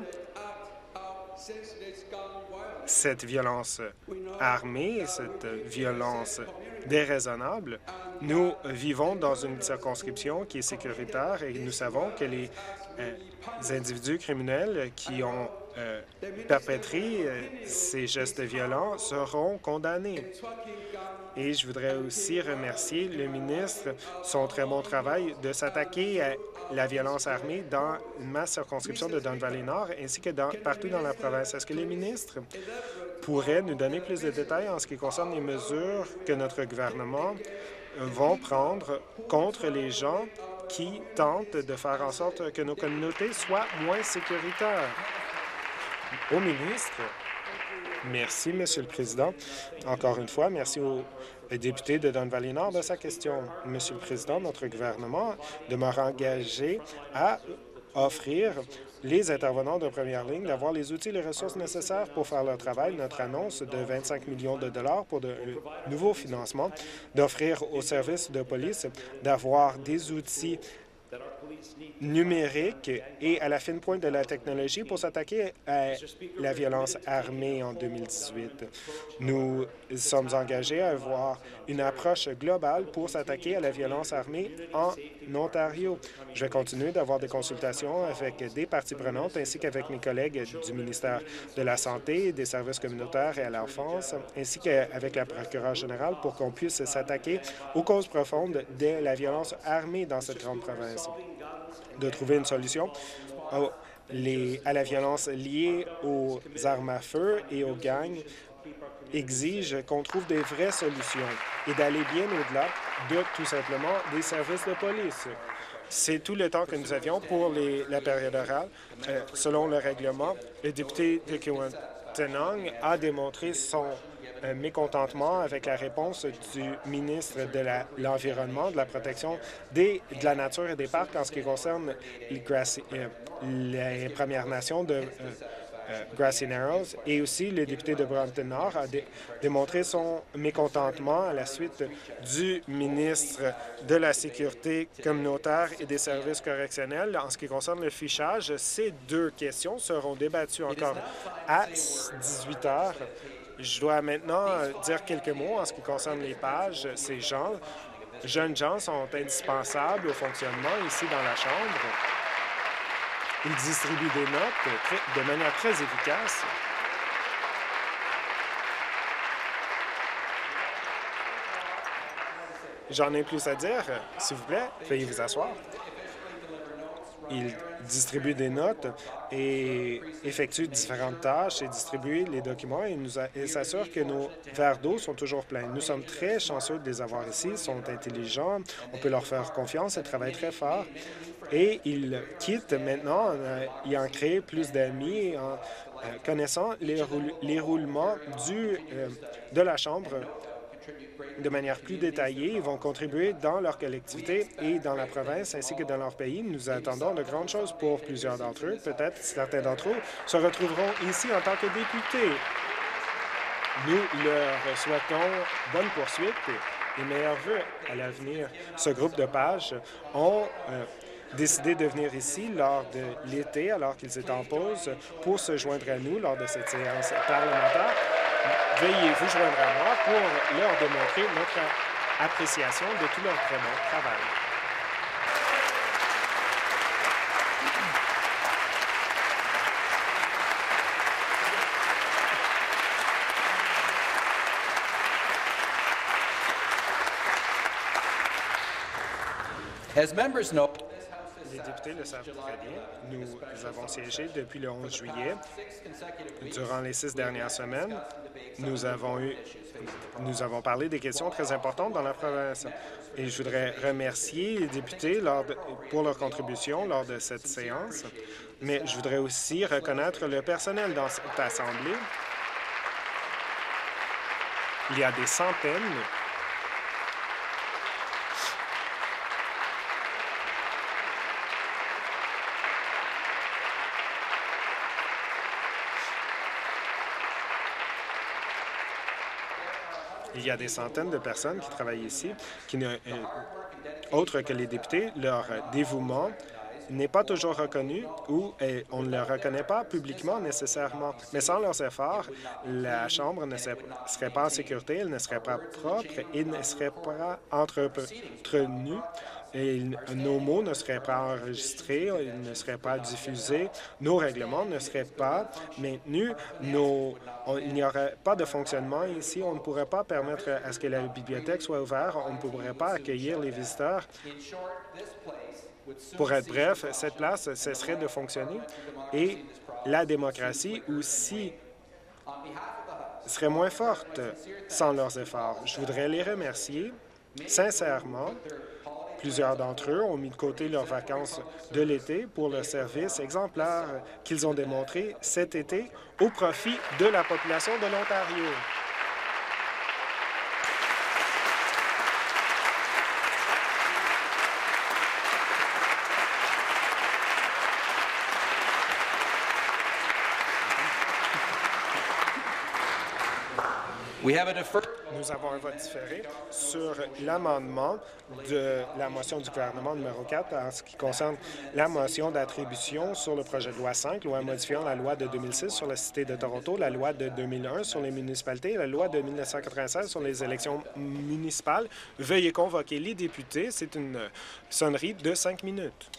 cette violence armée, cette violence déraisonnable. Nous vivons dans une circonscription qui est sécuritaire et nous savons que les, euh, les individus criminels qui ont euh, perpétré euh, ces gestes violents seront condamnés. Et je voudrais aussi remercier le ministre son très bon travail de s'attaquer à la violence armée dans ma circonscription de Don Valley-Nord ainsi que dans, partout dans la province. Est-ce que le ministre pourrait nous donner plus de détails en ce qui concerne les mesures que notre gouvernement va prendre contre les gens qui tentent de faire en sorte que nos communautés soient moins sécuritaires? Au ministre. Merci, Monsieur le Président. Encore une fois, merci au député de Don Valley-Nord de sa question. Monsieur le Président, notre gouvernement demeure engagé à offrir les intervenants de première ligne d'avoir les outils et les ressources nécessaires pour faire leur travail. Notre annonce de vingt-cinq millions de dollars pour de nouveaux financements, d'offrir aux services de police d'avoir des outils numérique et à la fine pointe de la technologie pour s'attaquer à la violence armée en deux mille dix-huit. Nous sommes engagés à avoir une approche globale pour s'attaquer à la violence armée en Ontario. Je vais continuer d'avoir des consultations avec des parties prenantes ainsi qu'avec mes collègues du ministère de la Santé, des services communautaires et à l'enfance, ainsi qu'avec la procureure générale pour qu'on puisse s'attaquer aux causes profondes de la violence armée dans cette grande province. De trouver une solution aux, les, à la violence liée aux armes à feu et aux gangs exige qu'on trouve des vraies solutions et d'aller bien au-delà de tout simplement des services de police. C'est tout le temps que nous avions pour les, la période orale. Euh, selon le règlement, le député de Kiiwetinoong a démontré son euh, mécontentement avec la réponse du ministre de l'Environnement, de la protection des, de la nature et des parcs en ce qui concerne les, Grassy, euh, les Premières Nations de euh, euh, Grassy Narrows. Et aussi, le député de Brampton-Nord a dé démontré son mécontentement à la suite du ministre de la Sécurité communautaire et des services correctionnels en ce qui concerne le fichage. Ces deux questions seront débattues encore à dix-huit heures. Je dois maintenant dire quelques mots en ce qui concerne les pages. Ces gens, jeunes gens, sont indispensables au fonctionnement ici dans la Chambre. Ils distribuent des notes de manière très efficace. J'en ai plus à dire. S'il vous plaît, veuillez vous asseoir. Il distribue des notes et effectue différentes tâches et distribue les documents et, nous a- et s'assure que nos verres d'eau sont toujours pleins. Nous sommes très chanceux de les avoir ici. Ils sont intelligents. On peut leur faire confiance. Ils travaillent très fort. Et ils quittent maintenant euh, ayant créé plus d'amis, en euh, connaissant les, roul- les roulements du, euh, de la Chambre de manière plus détaillée. Ils vont contribuer dans leur collectivité et dans la province ainsi que dans leur pays. Nous attendons de grandes choses pour plusieurs d'entre eux. Peut-être certains d'entre eux se retrouveront ici en tant que députés. Nous leur souhaitons bonne poursuite et meilleurs vœux à l'avenir. Ce groupe de pages ont euh, décidé de venir ici lors de l'été, alors qu'ils étaient en pause, pour se joindre à nous lors de cette séance parlementaire. Veuillez vous joindre à moi pour leur démontrer notre appréciation de tout leur très bon travail.
As members know,
Les députés le savent très bien. Nous avons siégé depuis le onze juillet. Durant les six dernières semaines, nous avons eu, nous avons parlé des questions très importantes dans la province. Et je voudrais remercier les députés lors de- pour leur contribution lors de cette séance. Mais je voudrais aussi reconnaître le personnel dans cette Assemblée. Il y a des centaines Il y a des centaines de personnes qui travaillent ici, qui ne, euh, autres que les députés, leur dévouement n'est pas toujours reconnu ou euh, on ne le reconnaît pas publiquement nécessairement. Mais sans leurs efforts, la Chambre ne serait, serait pas en sécurité, elle ne serait pas propre et ne serait pas entretenue. Et nos mots ne seraient pas enregistrés, ils ne seraient pas diffusés, nos règlements ne seraient pas maintenus, nos, on, il n'y aurait pas de fonctionnement ici, on ne pourrait pas permettre à ce que la bibliothèque soit ouverte, on ne pourrait pas accueillir les visiteurs. Pour être bref, cette place cesserait de fonctionner et la démocratie aussi serait moins forte sans leurs efforts. Je voudrais les remercier sincèrement. Plusieurs d'entre eux ont mis de côté leurs vacances de l'été pour le service exemplaire qu'ils ont démontré cet été au profit de la population de l'Ontario.
we have a deferred.
Nous avons un vote différé sur l'amendement de la motion du gouvernement numéro quatre en ce qui concerne la motion d'attribution sur le projet de loi cinq, loi modifiant la loi de deux mille six sur la Cité de Toronto, la loi de deux mille un sur les municipalités et la loi de mille neuf cent quatre-vingt-seize sur les élections municipales. Veuillez convoquer les députés. C'est une sonnerie de cinq minutes.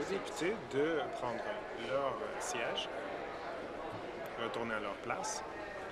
députés de prendre leur siège, retourner à leur place.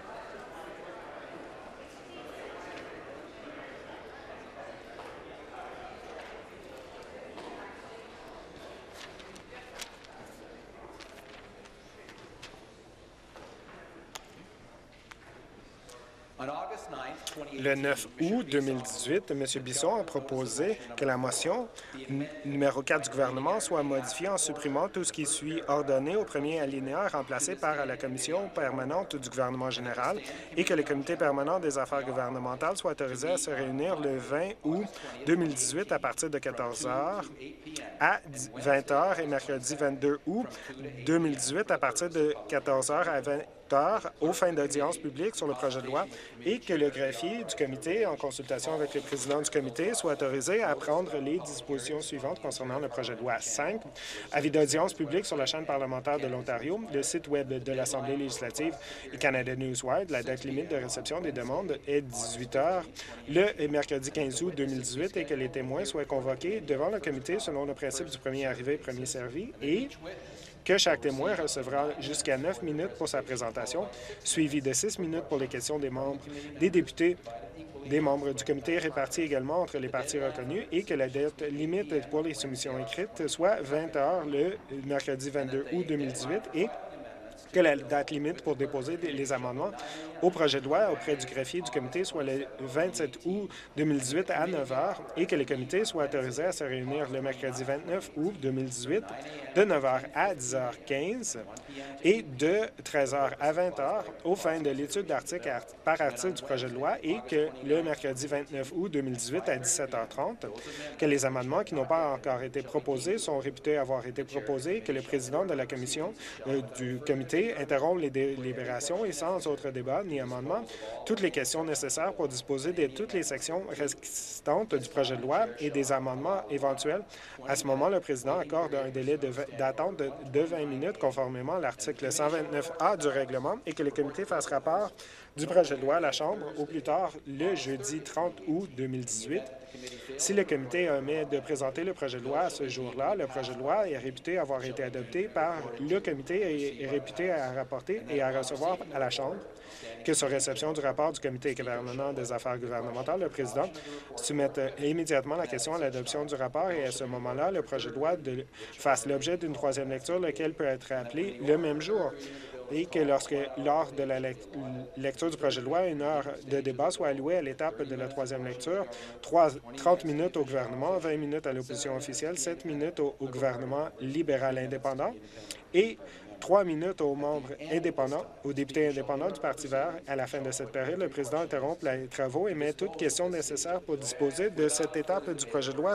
Le neuf août deux mille dix-huit, M. Bisson a proposé que la motion numéro quatre du gouvernement soit modifiée en supprimant tout ce qui suit ordonné au premier alinéa remplacé par la commission permanente du gouvernement général et que le comité permanent des affaires gouvernementales soit autorisé à se réunir le vingt août deux mille dix-huit à partir de quatorze heures à vingt heures et mercredi vingt-deux août deux mille dix-huit à partir de quatorze heures à vingt heures aux fins d'audience publique sur le projet de loi et que le greffier du comité, en consultation avec le président du comité, soit autorisé à prendre les dispositions suivantes concernant le projet de loi. cinq. Avis d'audience publique sur la chaîne parlementaire de l'Ontario, le site Web de l'Assemblée législative et Canada Newswire. La date limite de réception des demandes est dix-huit heures le mercredi quinze août deux mille dix-huit et que les témoins soient convoqués devant le comité selon le principe du premier arrivé, premier servi et que chaque témoin recevra jusqu'à neuf minutes pour sa présentation, suivi de six minutes pour les questions des membres, des députés, des membres du comité répartis également entre les partis reconnus et que la date limite pour les soumissions écrites soit vingt heures le mercredi vingt-deux août deux mille dix-huit et que la date limite pour déposer les amendements au projet de loi auprès du greffier du comité soit le vingt-sept août deux mille dix-huit à neuf heures et que le comité soit autorisé à se réunir le mercredi vingt-neuf août deux mille dix-huit de neuf heures à dix heures quinze et de treize heures à vingt heures aux fins de l'étude d'article par article du projet de loi et que le mercredi vingt-neuf août deux mille dix-huit à dix-sept heures trente, que les amendements qui n'ont pas encore été proposés sont réputés avoir été proposés, que le président de la commission euh, du comité interrompt les délibérations et sans autre débat ni amendement, toutes les questions nécessaires pour disposer de toutes les sections restantes du projet de loi et des amendements éventuels. À ce moment, le président accorde un délai d'attente de, de vingt minutes conformément à l'article cent vingt-neuf A du règlement et que le comité fasse rapport du projet de loi à la Chambre au plus tard le jeudi trente août deux mille dix-huit. Si le comité omet de présenter le projet de loi à ce jour-là, le projet de loi est réputé avoir été adopté par le comité et est réputé à rapporter et à recevoir à la Chambre, que sur réception du rapport du comité permanent des affaires gouvernementales, le président soumette immédiatement la question à l'adoption du rapport et à ce moment-là, le projet de loi de, fasse l'objet d'une troisième lecture, lequel peut être appelé le même jour, et que lorsque, lors de la lecture du projet de loi, une heure de débat soit allouée à l'étape de la troisième lecture, trente minutes au gouvernement, vingt minutes à l'opposition officielle, sept minutes au, au gouvernement libéral indépendant et trois minutes aux membres indépendants, aux députés indépendants du Parti vert. À la fin de cette période, le président interrompt les travaux et met toutes questions nécessaires pour disposer de cette étape du projet de loi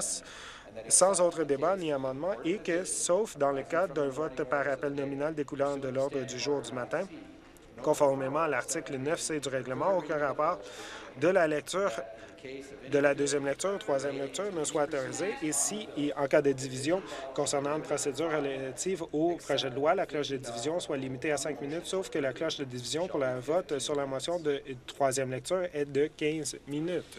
sans autre débat ni amendement et que, sauf dans le cadre d'un vote par appel nominal découlant de l'ordre du jour du matin, conformément à l'article neuf C du règlement, aucun rapport de la lecture de la deuxième lecture, troisième lecture ne soit autorisé et si, et en cas de division concernant une procédure relative au projet de loi, la cloche de division soit limitée à cinq minutes, sauf que la cloche de division pour le vote sur la motion de troisième lecture est de quinze minutes.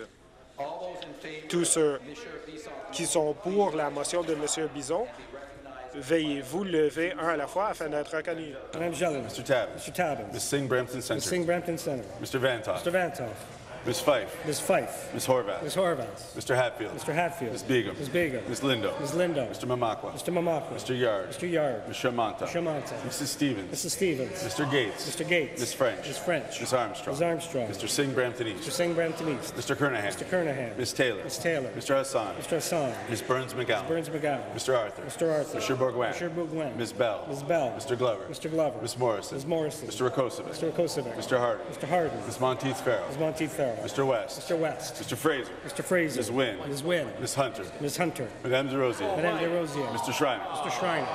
Tous ceux qui sont pour la motion de M. Bison, veuillez-vous lever un à la fois afin d'être reconnus.
Mister Tabbins.
Mister Tabbins.
Miz Singh Brampton Centre.
Miz Singh Brampton Centre.
Mister Vantoff.
Mister Vantoff.
Miz Fife.
Miz Fife.
Miz Horvath.
Miz Horvath.
Mister Hatfield.
Mister Hatfield.
Miz Begum.
Miz Begum.
Miz Lindo.
Miz Lindo.
Mister Mamakwa.
Mister Mamakwa.
Mister Yard.
Mister Yard.
Miz Shamanta.
Shamanta.
Missus Stevens.
Missus Stevens.
Mister Gates.
Mister Gates.
Miz French.
Miz French.
Miz Armstrong.
Miz Armstrong.
Mister Singh Brampton East.
Mister Singh Brampton East.
Mister Kernahan.
Mister Kernahan.
Miz Taylor.
Miz Taylor.
Mister Hassan.
Mister Hassan.
Miz Burns McGowan.
Burns McGowan.
Mister Arthur.
Mister Arthur.
Mister Bourguin.
Mister Bourguin.
Miz Bell.
Miz Bell.
Mister Glover.
Mister Glover.
Miz Morrison.
Miz Morrison.
Mister Rakocevic.
Mister Rakocevic.
Mister Hardin.
Mister Hardin.
Miz Monteith Farrell.
Miz Monteith Farrell.
Mister West.
Mister West.
Mister Fraser.
Mister Fraser.
Miz Wynn.
Miz Wynn.
Miz Hunter.
Miz Hunter.
Madame DeRosier.
Madame DeRosier.
Mister Schreiner.
Mister Schreiner.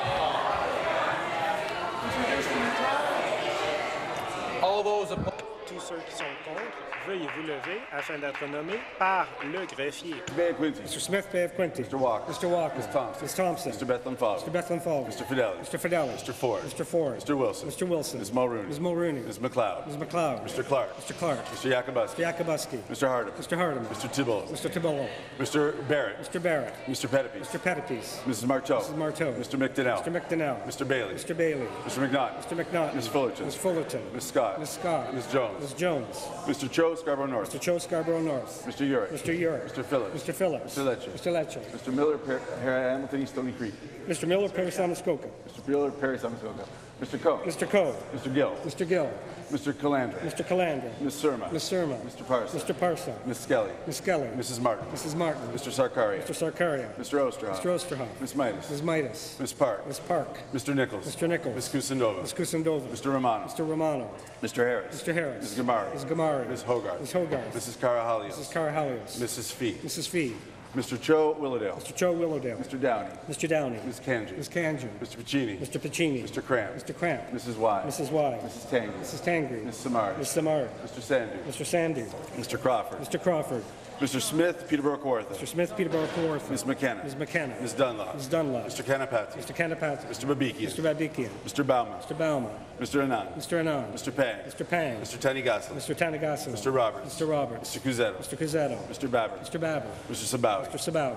All those opposed.
Tous ceux qui sont contre, veuillez vous lever afin d'être nommés par le greffier.
Bay of Quincy.
Mister Smith, Bay of Quincy.
Mister Walker.
Mister Walker.
Miz Thompson.
Miz Thompson.
Mister Bethlehem Falvey.
Mister Bethlehem Falvey.
Mister Fidelli.
Mister Fidelli.
Mister Ford.
Mister Ford.
Mister Wilson.
Mister Wilson.
Miz Mulrooney.
Miz Mulrooney.
Miz McLeod.
Miz McLeod.
Mister Clark.
Mister Clark.
Mister Yakubuski.
Mister Yakubuski.
Mister Hardeman.
Mister Hardeman.
Mister Thibault.
Mister Thibault.
Mister Barrett.
Mister Barrett.
Mister Pettipies.
Mister Pettipies.
Missus Marteau.
Missus Marteau.
Mister McDonnell.
Mister McDonnell.
Mister Bailey.
Mister Bailey.
Mister McNaughton.
Mister McNaughton.
Miz Fullerton.
Miz Fullerton.
Miz Scott.
Miz Scott.
Miz Jones.
Miz Jones.
Mister Cho, Scarborough North.
Mister Cho, Scarborough North.
Mister Urick.
Mister Urick.
Mister Phillips.
Mister Phillips.
Mister Lecce.
Mister Lecce.
Mister Miller, Per- Per- Hamilton East Stony Creek.
Mister Miller, Perry Samuskoka.
Mister Miller, Perry Samuskoka. Mister Coe.
Mister Coe.
Mister Gill.
Mister Gill.
Mister Calandra.
Mister Calandra.
Miss Surma.
Miss Surma.
Mister Parson.
Mister Parson.
Miss Skelly.
Miss Skelly.
Missus Martin.
Missus Martin.
Mister Sarkaria.
Mister Sarkaria.
Mister Osterhoff.
Mister Osterhoff.
Miss Midas.
Miss Midas.
Miss Park.
Miss Park.
Mister Nichols.
Mister Nichols.
Miss Kusindova.
Miss Kusindova.
Mister Romano.
Mister Romano.
Mister Harris.
Mister Harris.
Miss Gamari.
Miss Gamari.
Miss Hogarth.
Miss Hogarth.
Missus Carahalios.
Missus Carahalios.
Missus Fee.
Missus Fee.
Mister Cho Willowdale.
Mister Cho Willowdale.
Mister Downey.
Mister Downey.
Miss Kanji.
Miss Kanji.
Mister Piccini.
Mister Piccini.
Mister Cramp.
Mister Cramp.
Missus Y.
Missus Y.
Missus Tangri.
Missus Tangri.
Miss Samard.
Miss Samard.
Mister Sandu.
Mister Sandu.
Mister Crawford.
Mister Crawford.
Mister Smith, Peterborough Kawartha.
Mister Smith, Peterborough Kawartha.
Miss McKenna.
Miss McKenna.
Miss Dunlop.
Miss Dunlop.
Mister Kanapati.
Mister Kanapati.
Mister Babikian.
Mister Babikian.
Mister Bauman.
Mister Bauman.
Mister Anand.
Mister Anand.
Mister Pang.
Mister Pang.
Mister Tanigasla.
Mister Tanigassala.
Mister Roberts.
Mister Roberts.
Mister Cusetto.
Mister Cuzzetto.
Mister Babber.
Mister Babber.
Mister Sabawi.
Mister Sabawi.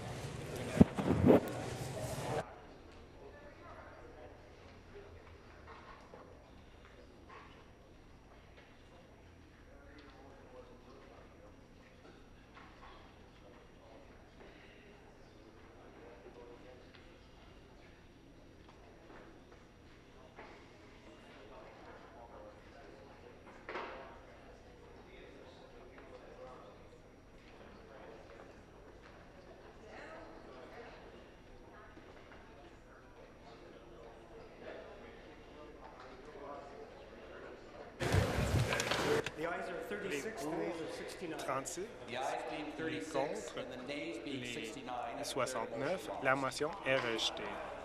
trente-six. Les contre, les soixante-neuf. La motion est rejetée.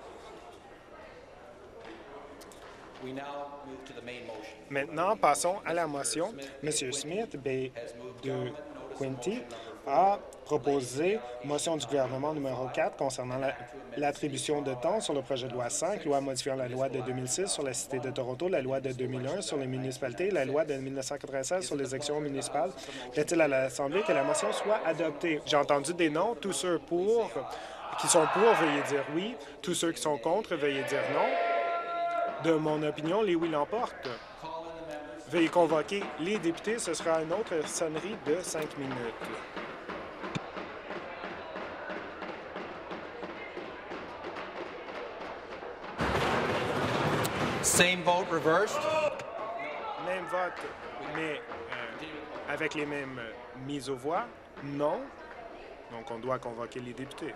Maintenant, passons à la motion. M. Smith, Bay de Quinte, a proposé motion du gouvernement numéro quatre concernant la- l'attribution de temps sur le projet de loi cinq, loi modifiant la loi de deux mille six sur la Cité de Toronto, la loi de deux mille un sur les municipalités et la loi de mille neuf cent quatre-vingt-seize sur les élections municipales. Plaît-il à l'Assemblée que la motion soit adoptée? J'ai entendu des noms. Tous ceux pour, qui sont pour, veuillez dire oui. Tous ceux qui sont contre, veuillez dire non. De mon opinion, les oui l'emportent. Veuillez convoquer les députés. Ce sera une autre sonnerie de cinq minutes.
Same vote reversed.
Même vote, mais euh, avec les mêmes euh, mises aux voix? Non. Donc, on doit convoquer les députés.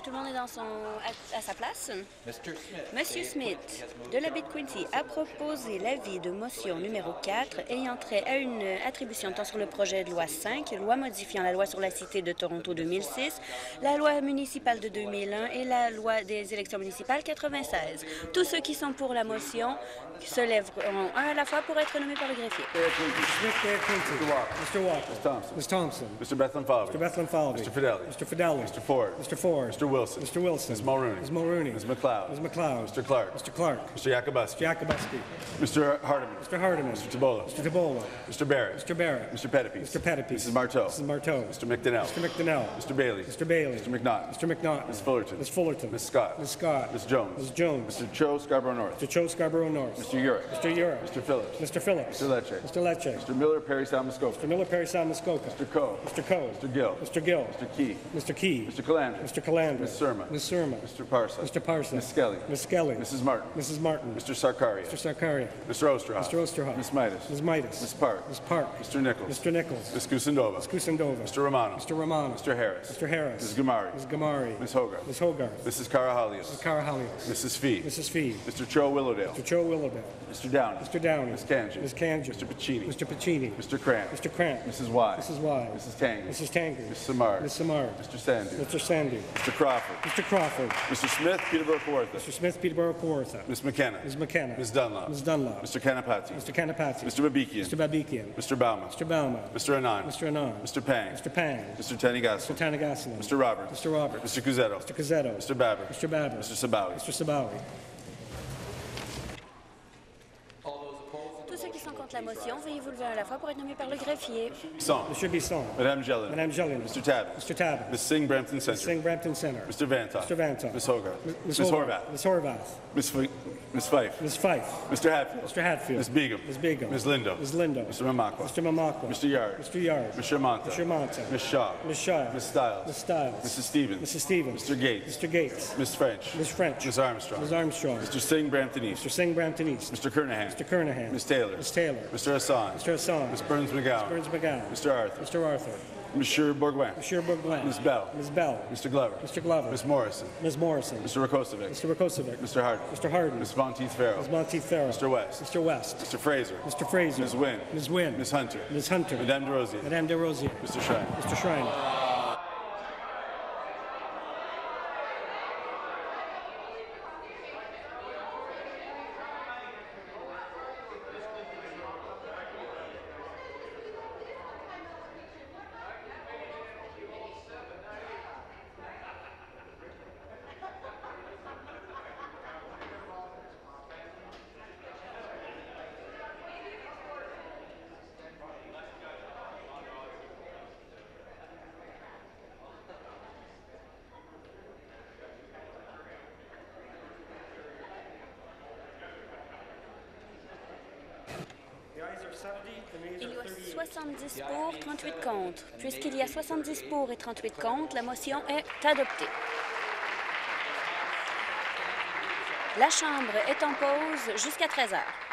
tout le monde est dans son, à, à sa place?
Mister Smith.
Monsieur Smith, de la baie de Quincy, a proposé l'avis de motion numéro quatre ayant trait à une attribution tant sur le projet de loi cinq, loi modifiant la loi sur la Cité de Toronto deux mille six, la loi municipale de deux mille un et la loi des élections municipales quatre-vingt-seize. Tous ceux qui sont pour la motion se lèveront un à la fois pour être nommés par le greffier.
Smith, Dave Quincy.
Mister Walker.
Mister Walker.
Miz Thompson.
Miz Thompson.
Mister Bethlehem Falvey.
Mister Bethlehem Falvey.
Mister Fidelli.
Mister Fidelli.
Mister Ford.
Mister Ford.
Mister Wilson.
Mister Wilson.
Miz Mulrooney.
Miz Mulrooney.
Miz McLeod.
Miz McLeod.
Mister Clark.
Mister Clark.
Mister Yakubuski.
Jakubuski.
Mister Hardiman.
Mister Hardiman.
Mister Tabola.
Mister Tabola.
Mister Barrett.
Mister Barrett.
Mister Pettipies.
Mister Pettipies.
Missus Marteau.
Missus Marteau.
Mister McDonnell.
Mister McDonnell.
Mister Bailey.
Mister Bailey.
Mister McNaughton.
Mister McNaughton.
Miz Fullerton.
Miz Fullerton.
Miz Scott.
Miz Scott.
Miz Jones.
Miz Jones.
Mister Cho Scarborough North.
Mister Cho Scarborough North.
Mister Urick.
Mister Urick.
Mister Phillips.
Mister Phillips.
Mister Lecce.
Mister Lecce.
Mister Miller Perry Sound Muskoka.
Mister Miller Perry Sound Muskoka.
Mister Coe.
Mister Coe.
Mister Gill.
Mister Gill.
Mister Key.
Mister Key.
Mister Calandra.
Mister Calandra.
Miz Surma.
Miz Surma.
Mister Parsa.
Mister Parsa.
Miz Skelly.
Miz Skelly.
Missus Martin.
Missus Martin.
Mister Sarkaria.
Mister Sarkaria.
Mister Osterhoff.
Mister Osterhoff.
Miss Midas.
Miz Midas.
Miss Park.
Miz Park.
Mister Nichols.
Mister Nichols.
Miss Kusindova.
Miz Kusindova.
Mister Romano.
Mister Romano.
Mister Harris.
Mister Harris.
Miz Gamari.
Miz Gamari.
Miss Hogarth.
Miz Hogarth.
Missus Karahalios.
Miz Karahalios.
Missus Fee.
Missus Fee.
Mister Cho Willowdale.
Mister Cho Willowdale.
Mister Downey.
Mister Downey.
Miss Kanji.
Miss Kanji.
Mister Piccini.
Mister Piccini.
Mister Cramp.
Mister Cramp.
Missus Y.
Missus Y.
Missus Tangy.
Missus Tangy.
Miss Samar.
Miss Samar.
Mister Sandy.
Mister Sandy.
Mister Crawford.
Mister Crawford.
Mister Smith, Peterborough Kawartha.
Mister Smith, Peterborough Kawartha.
Miss McKenna.
Miz McKenna.
Miss Dunlop.
Miz Dunlop.
Mister Kanapati.
Mister Kanapati.
Mister Babikian.
Mister Babikian.
Mister Bauman.
Mister Bauman.
Mister Anand.
Mister Anand.
Mister Pang.
Mister Pang.
Mister Tanigasu.
Mister Tanagasalam.
Mister Roberts.
Mister Roberts.
Mister Cusetto.
Mister Cazzetto.
Mister Babber.
Mister Babber.
Mister Sabawi.
Mister Sabawi.
Tous ceux qui sont contre la motion, veuillez vous lever à la fois pour être nommés par le greffier.
Bisson.
Monsieur Bisson.
Madame Jellin.
Madame Jellin.
Mister Tabbins.
Mister Tabbins.
Miss Singh Brampton
Miss
Center.
Singh Brampton Center.
Mister Vantoff.
Mister Vantoff.
Miss Hogarth.
Miss
Miss
Horvath.
Horvath.
Miss Horvath.
Miss Fi- Miss Fife.
Miss Fife.
Mister Hatfield.
Mister Hatfield.
Miss Begum.
Miss Begum.
Miss Lindo.
Miss Lindo.
Mister Mamakwa.
Mister Mamakwa.
Mister Yard.
Mister Yard.
Mister Monta.
Mister Monta.
Miss Shaw.
Miss Shaw.
Miss Stiles.
Miss Stiles.
Missus Stevens.
Missus Stevens.
Mister Gates.
Mister Gates.
Miss French.
Miss French.
Miss Armstrong.
Miss Armstrong.
Mister Singh Brampton East.
Mister Singh Brampton East.
Mister Kernahan.
Mister Kernahan.
Miss Taylor.
Miss Taylor.
Mister Hassan.
Mister Hassan.
Miss Burns McGowan.
Burns McGowan.
Mister Arthur.
Mister Arthur.
Monsieur Bourgoin.
Monsieur Bourgoin.
Miss Bell.
Miss Bell.
Mister Glover.
Mister Glover.
Miss Morrison.
Miss Morrison.
Mister Rakosovic.
Mister Rakosovic.
Mister Harden.
Mister Harden.
Miss Monteith Farrell.
Miss Monteith Farrell.
Mister West.
Mister West.
Mister Fraser.
Mister Fraser.
Miss Wynn.
Miss Wynn.
Miss Hunter.
Miss Hunter.
Madame de Rosier.
Madame de Rosier.
Mister Shrine.
Mister Schreiner.
Il y a soixante-dix pour, trente-huit contre. Puisqu'il y a soixante-dix pour et trente-huit contre, la motion est adoptée. La Chambre est en pause jusqu'à treize heures.